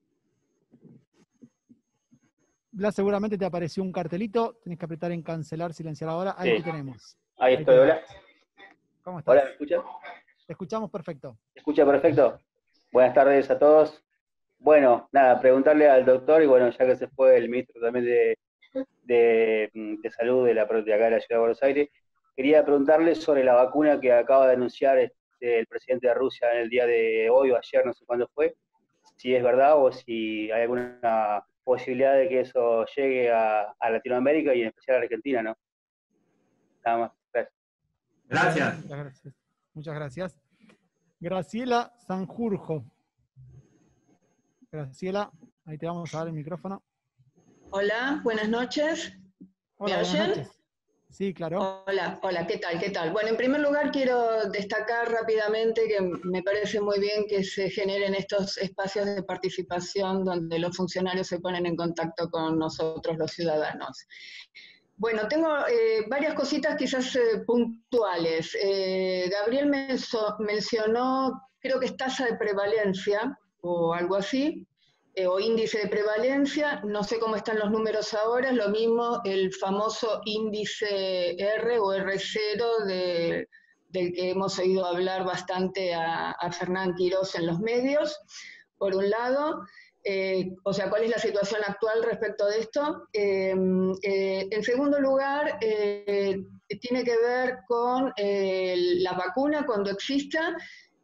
seguramente te apareció un cartelito, tenés que apretar en cancelar, silenciar ahora, ahí te tenemos. Ahí estoy, hola. ¿Cómo estás? Hola, ¿me escuchas? Te escuchamos perfecto. ¿Me escucha perfecto? Buenas tardes a todos. Bueno, nada, preguntarle al doctor, y bueno, ya que se fue el ministro también de Salud de acá de la Ciudad de Buenos Aires, quería preguntarle sobre la vacuna que acaba de anunciar el presidente de Rusia en el día de hoy o ayer, no sé cuándo fue, si es verdad o si hay alguna posibilidad de que eso llegue a Latinoamérica y en especial a Argentina, ¿no? Nada más, gracias. Gracias. Muchas gracias. Graciela Sanjurjo. Graciela, ahí te vamos a dar el micrófono. Hola, buenas noches. ¿Me Hola, buenas oyen? noches. Sí, claro. Hola, hola, ¿qué tal? ¿Qué tal? Bueno, en primer lugar quiero destacar rápidamente que me parece muy bien que se generen estos espacios de participación donde los funcionarios se ponen en contacto con nosotros, los ciudadanos. Bueno, tengo varias cositas quizás puntuales. Gabriel mencionó, creo que es tasa de prevalencia o algo así, o índice de prevalencia, no sé cómo están los números ahora, es lo mismo el famoso índice R o R0 del que hemos oído hablar bastante a Fernán Quirós en los medios, por un lado. O sea, ¿cuál es la situación actual respecto de esto? En segundo lugar, tiene que ver con la vacuna cuando exista.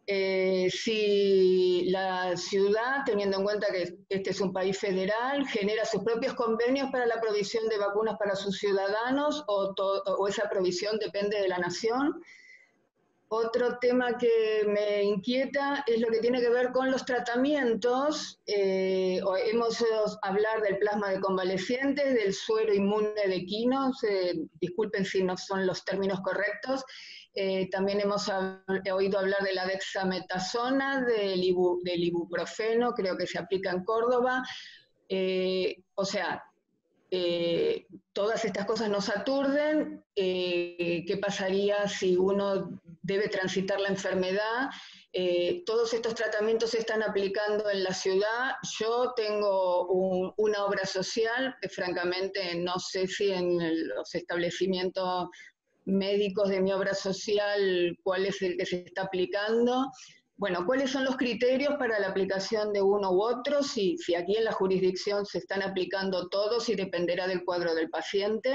Si la ciudad, teniendo en cuenta que este es un país federal, genera sus propios convenios para la provisión de vacunas para sus ciudadanos o esa provisión depende de la nación. Otro tema que me inquieta es lo que tiene que ver con los tratamientos. Hemos oído hablar del plasma de convalecientes, del suero inmune de quinos, disculpen si no son los términos correctos. También hemos oído hablar de la dexametasona, del ibuprofeno, creo que se aplica en Córdoba. O sea, todas estas cosas nos aturden. ¿Qué pasaría si uno debe transitar la enfermedad? Todos estos tratamientos se están aplicando en la ciudad. Yo tengo una obra social, francamente no sé si en los establecimientos médicos de mi obra social cuál es el que se está aplicando. Bueno, ¿cuáles son los criterios para la aplicación de uno u otro? Si aquí en la jurisdicción se están aplicando todos y dependerá del cuadro del paciente.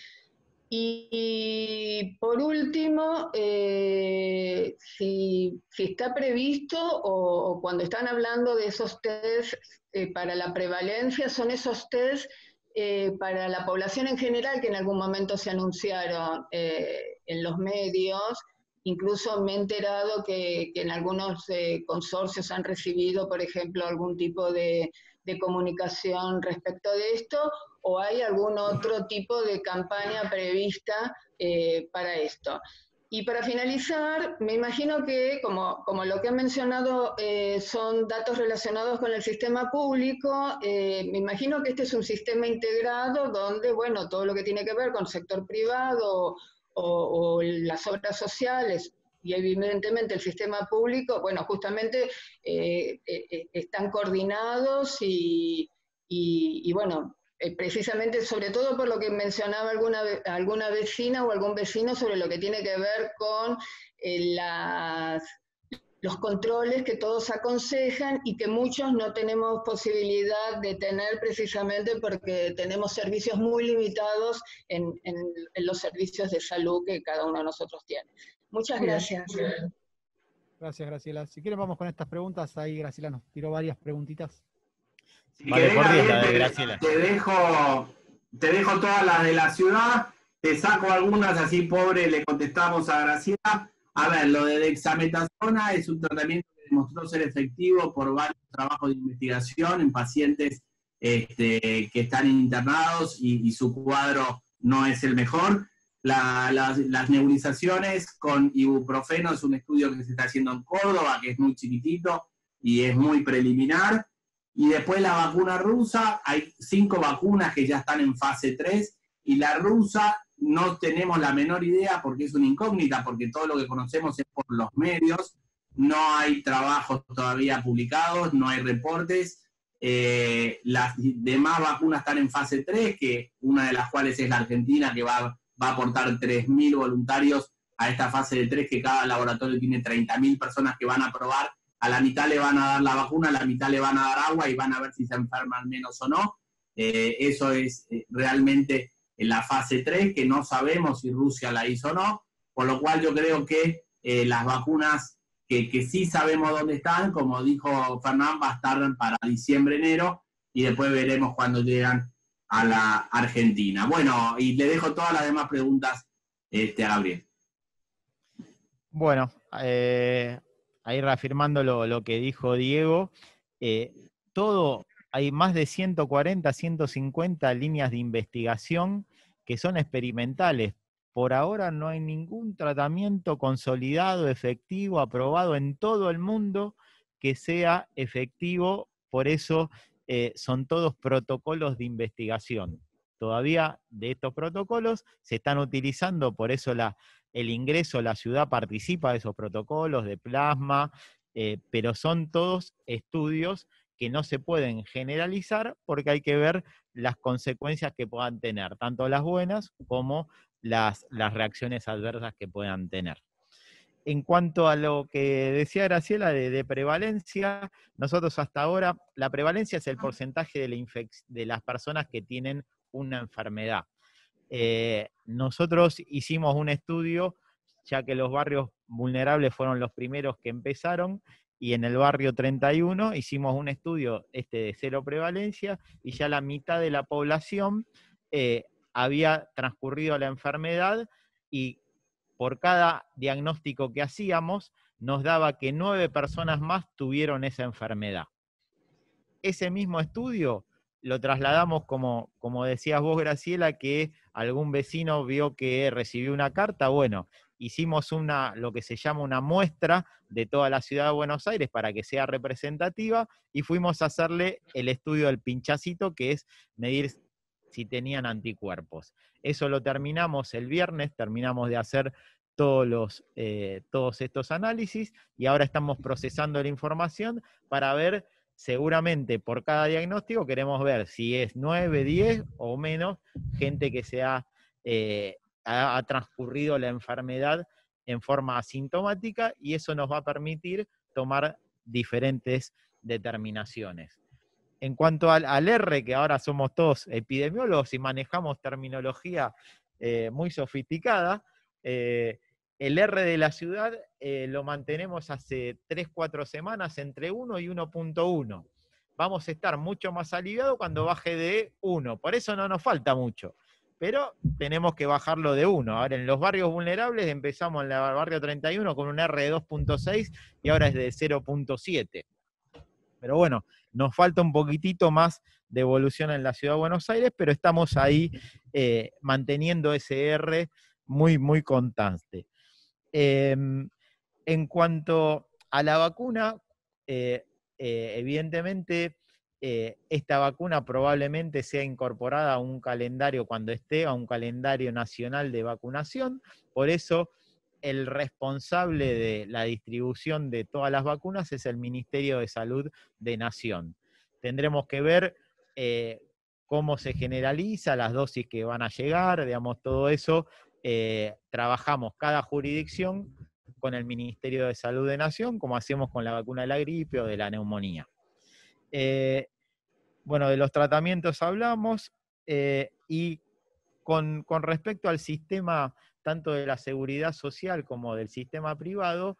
Y por último, si está previsto o cuando están hablando de esos test para la prevalencia, son esos test para la población en general que en algún momento se anunciaron en los medios. Incluso me he enterado que en algunos consorcios han recibido, por ejemplo, algún tipo de comunicación respecto de esto, o hay algún otro tipo de campaña prevista para esto. Y para finalizar, me imagino que, como lo que han mencionado son datos relacionados con el sistema público, me imagino que este es un sistema integrado donde, bueno, todo lo que tiene que ver con el sector privado o las obras sociales y evidentemente el sistema público, bueno, justamente están coordinados y bueno, precisamente sobre todo por lo que mencionaba alguna vecina o algún vecino sobre lo que tiene que ver con los controles que todos aconsejan y que muchos no tenemos posibilidad de tener precisamente porque tenemos servicios muy limitados en los servicios de salud que cada uno de nosotros tiene. Muchas gracias. Gracias, Graciela. Si quieren vamos con estas preguntas. Ahí Graciela nos tiró varias preguntitas. Si querés, Gabriel, te dejo todas las de la ciudad, te saco algunas, así pobre le contestamos a Graciela. A ver, lo de dexametasona es un tratamiento que demostró ser efectivo por varios trabajos de investigación en pacientes que están internados y su cuadro no es el mejor. Las nebulizaciones con ibuprofeno es un estudio que se está haciendo en Córdoba, que es muy chiquitito y es muy preliminar. Y después la vacuna rusa, hay 5 vacunas que ya están en fase 3, y la rusa no tenemos la menor idea porque es una incógnita, porque todo lo que conocemos es por los medios, no hay trabajos todavía publicados, no hay reportes. Las demás vacunas están en fase 3, que una de las cuales es la Argentina, que va a aportar 3.000 voluntarios a esta fase de 3, que cada laboratorio tiene 30.000 personas que van a probar. A la mitad le van a dar la vacuna, a la mitad le van a dar agua y van a ver si se enferman menos o no. Eso es realmente en la fase 3, que no sabemos si Rusia la hizo o no, por lo cual yo creo que las vacunas que sí sabemos dónde están, como dijo Fernán, va a estar para diciembre, enero, y después veremos cuando llegan a la Argentina. Bueno, y le dejo todas las demás preguntas a Gabriel. Bueno, ahí reafirmando lo que dijo Diego, hay más de 140, 150 líneas de investigación que son experimentales, por ahora no hay ningún tratamiento consolidado, efectivo, aprobado en todo el mundo que sea efectivo, por eso son todos protocolos de investigación. Todavía de estos protocolos se están utilizando, por eso el ingreso, la ciudad participa de esos protocolos de plasma, pero son todos estudios que no se pueden generalizar porque hay que ver las consecuencias que puedan tener, tanto las buenas como las reacciones adversas que puedan tener. En cuanto a lo que decía Graciela de prevalencia, nosotros hasta ahora, la prevalencia es el porcentaje de las personas que tienen una enfermedad. Nosotros hicimos un estudio, ya que los barrios vulnerables fueron los primeros que empezaron, y en el barrio 31 hicimos un estudio de cero prevalencia, y ya la mitad de la población había transcurrido la enfermedad, y por cada diagnóstico que hacíamos, nos daba que 9 personas más tuvieron esa enfermedad. Ese mismo estudio lo trasladamos, como decías vos, Graciela, que algún vecino vio que recibió una carta. Bueno, hicimos lo que se llama una muestra de toda la ciudad de Buenos Aires para que sea representativa, y fuimos a hacerle el estudio del pinchacito, que es medir si tenían anticuerpos. Eso lo terminamos el viernes, terminamos de hacer todos estos análisis, y ahora estamos procesando la información para ver, seguramente por cada diagnóstico queremos ver si es 9, 10 o menos gente que ha transcurrido la enfermedad en forma asintomática, y eso nos va a permitir tomar diferentes determinaciones. En cuanto al R, que ahora somos todos epidemiólogos y manejamos terminología muy sofisticada, el R de la ciudad lo mantenemos hace 3-4 semanas entre 1 y 1.1. Vamos a estar mucho más aliviados cuando baje de 1, por eso no nos falta mucho, pero tenemos que bajarlo de 1. Ahora en los barrios vulnerables empezamos en el barrio 31 con un R de 2.6 y ahora es de 0.7. Pero bueno, nos falta un poquitito más de evolución en la ciudad de Buenos Aires, pero estamos ahí manteniendo ese R muy, muy constante. En cuanto a la vacuna, evidentemente esta vacuna probablemente sea incorporada a un calendario cuando esté, a un calendario nacional de vacunación. Por eso el responsable de la distribución de todas las vacunas es el Ministerio de Salud de Nación. Tendremos que ver cómo se generaliza, las dosis que van a llegar, digamos, todo eso. Trabajamos cada jurisdicción con el Ministerio de Salud de Nación, como hacemos con la vacuna de la gripe o de la neumonía. Bueno, de los tratamientos hablamos, y con respecto al sistema tanto de la seguridad social como del sistema privado,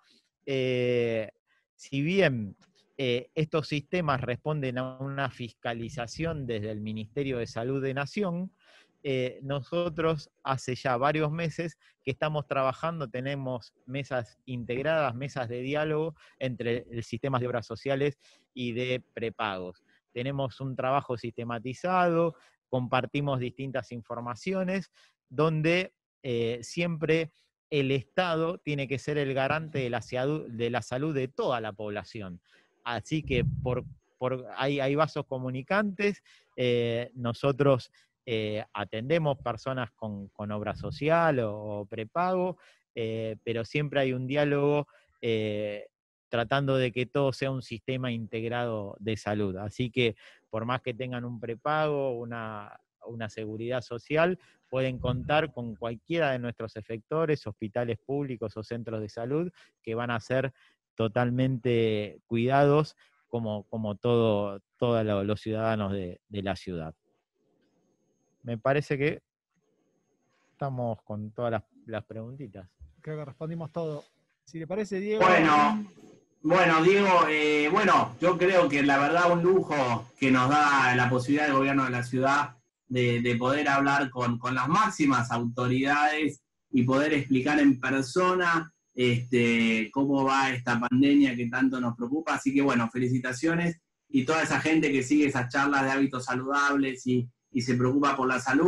si bien estos sistemas responden a una fiscalización desde el Ministerio de Salud de Nación, nosotros hace ya varios meses que estamos trabajando, tenemos mesas integradas, mesas de diálogo entre sistemas de obras sociales y de prepagos. Tenemos un trabajo sistematizado, compartimos distintas informaciones, donde siempre el Estado tiene que ser el garante de la salud de toda la población. Así que hay vasos comunicantes, nosotros atendemos personas con obra social o prepago, pero siempre hay un diálogo tratando de que todo sea un sistema integrado de salud. Así que por más que tengan un prepago, una seguridad social, pueden contar con cualquiera de nuestros efectores, hospitales públicos o centros de salud, que van a ser totalmente cuidados como todos los ciudadanos de la ciudad. Me parece que estamos con todas las preguntitas. Creo que respondimos todo. Si le parece, Diego. Bueno, Diego, yo creo que la verdad un lujo que nos da la posibilidad del gobierno de la ciudad de poder hablar con las máximas autoridades y poder explicar en persona cómo va esta pandemia que tanto nos preocupa. Así que bueno, felicitaciones, y toda esa gente que sigue esas charlas de hábitos saludables y se preocupa por la salud,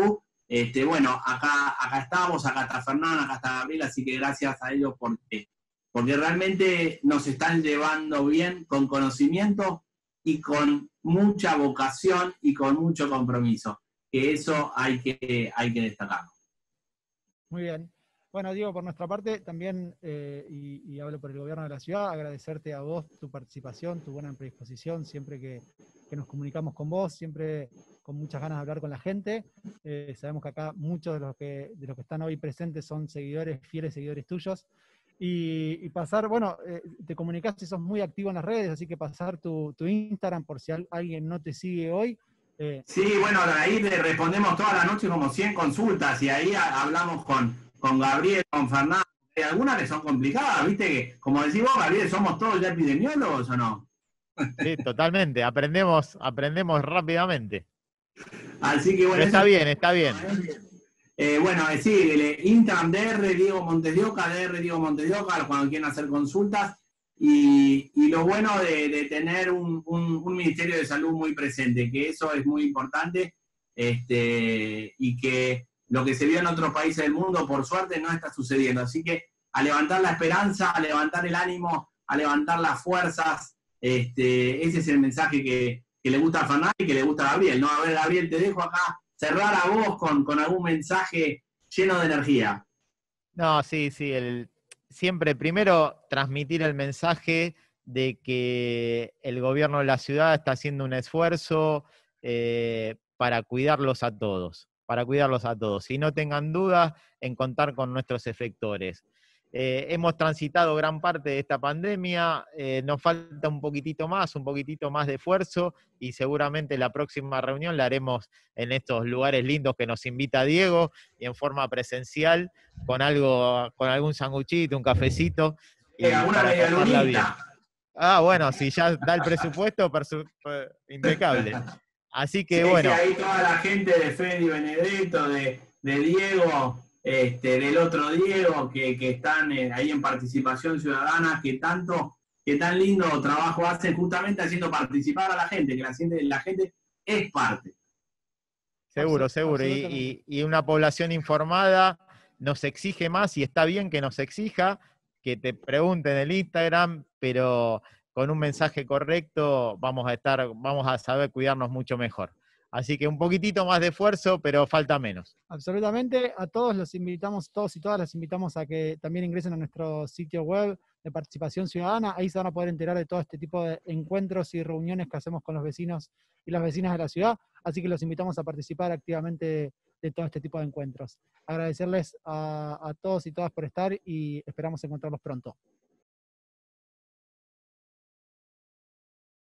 Bueno, acá estamos, acá está Fernán, acá está Gabriel, así que gracias a ellos porque realmente nos están llevando bien con conocimiento y con mucha vocación y con mucho compromiso, que eso hay que destacarlo. Muy bien. Bueno, Diego, por nuestra parte también, y hablo por el gobierno de la ciudad, agradecerte a vos tu participación, tu buena predisposición, siempre que nos comunicamos con vos, siempre con muchas ganas de hablar con la gente. Sabemos que acá muchos de los que están hoy presentes son seguidores, fieles seguidores tuyos. Y pasar, bueno, te comunicaste, sos muy activo en las redes, así que pasar tu Instagram por si alguien no te sigue hoy. Sí, bueno, ahí le respondemos toda la noche como 100 consultas y ahí hablamos con Gabriel, con Fernando. Hay algunas que son complicadas, ¿viste? Que, como decís vos, Gabriel, ¿somos todos ya epidemiólogos o no? Sí, totalmente, aprendemos rápidamente. Así que bueno. Pero está bien. Bueno, sí, el Instagram DR Diego Montes de Oca, cuando quieran hacer consultas. Y lo bueno de tener un Ministerio de Salud muy presente, que eso es muy importante, y que lo que se vio en otros países del mundo, por suerte, no está sucediendo. Así que a levantar la esperanza, a levantar el ánimo, a levantar las fuerzas, ese es el mensaje que le gusta a Fernando y que le gusta a Gabriel, ¿no? A ver, Gabriel, te dejo acá cerrar a vos con algún mensaje lleno de energía. No, sí, siempre primero transmitir el mensaje de que el gobierno de la ciudad está haciendo un esfuerzo para cuidarlos a todos. Y no tengan dudas en contar con nuestros efectores. Hemos transitado gran parte de esta pandemia, nos falta un poquitito más de esfuerzo, y seguramente la próxima reunión la haremos en estos lugares lindos que nos invita Diego, y en forma presencial, con algún sanguchito, un cafecito. Una medialunita. Bueno, si ya da el presupuesto, impecable. Así que sí, bueno. Sí, ahí toda la gente de Fede y Benedetto, de Diego, del otro Diego, que están ahí en participación ciudadana, que tan lindo trabajo hacen justamente haciendo participar a la gente, que la gente es parte. Seguro. Y una población informada nos exige más, y está bien que nos exija, que te pregunten en el Instagram, pero con un mensaje correcto vamos a saber cuidarnos mucho mejor. Así que un poquitito más de esfuerzo, pero falta menos. Absolutamente, a todos los invitamos, todos y todas las invitamos a que también ingresen a nuestro sitio web de Participación Ciudadana. Ahí se van a poder enterar de todo este tipo de encuentros y reuniones que hacemos con los vecinos y las vecinas de la ciudad. Así que los invitamos a participar activamente de todo este tipo de encuentros. Agradecerles a todos y todas por estar y esperamos encontrarlos pronto.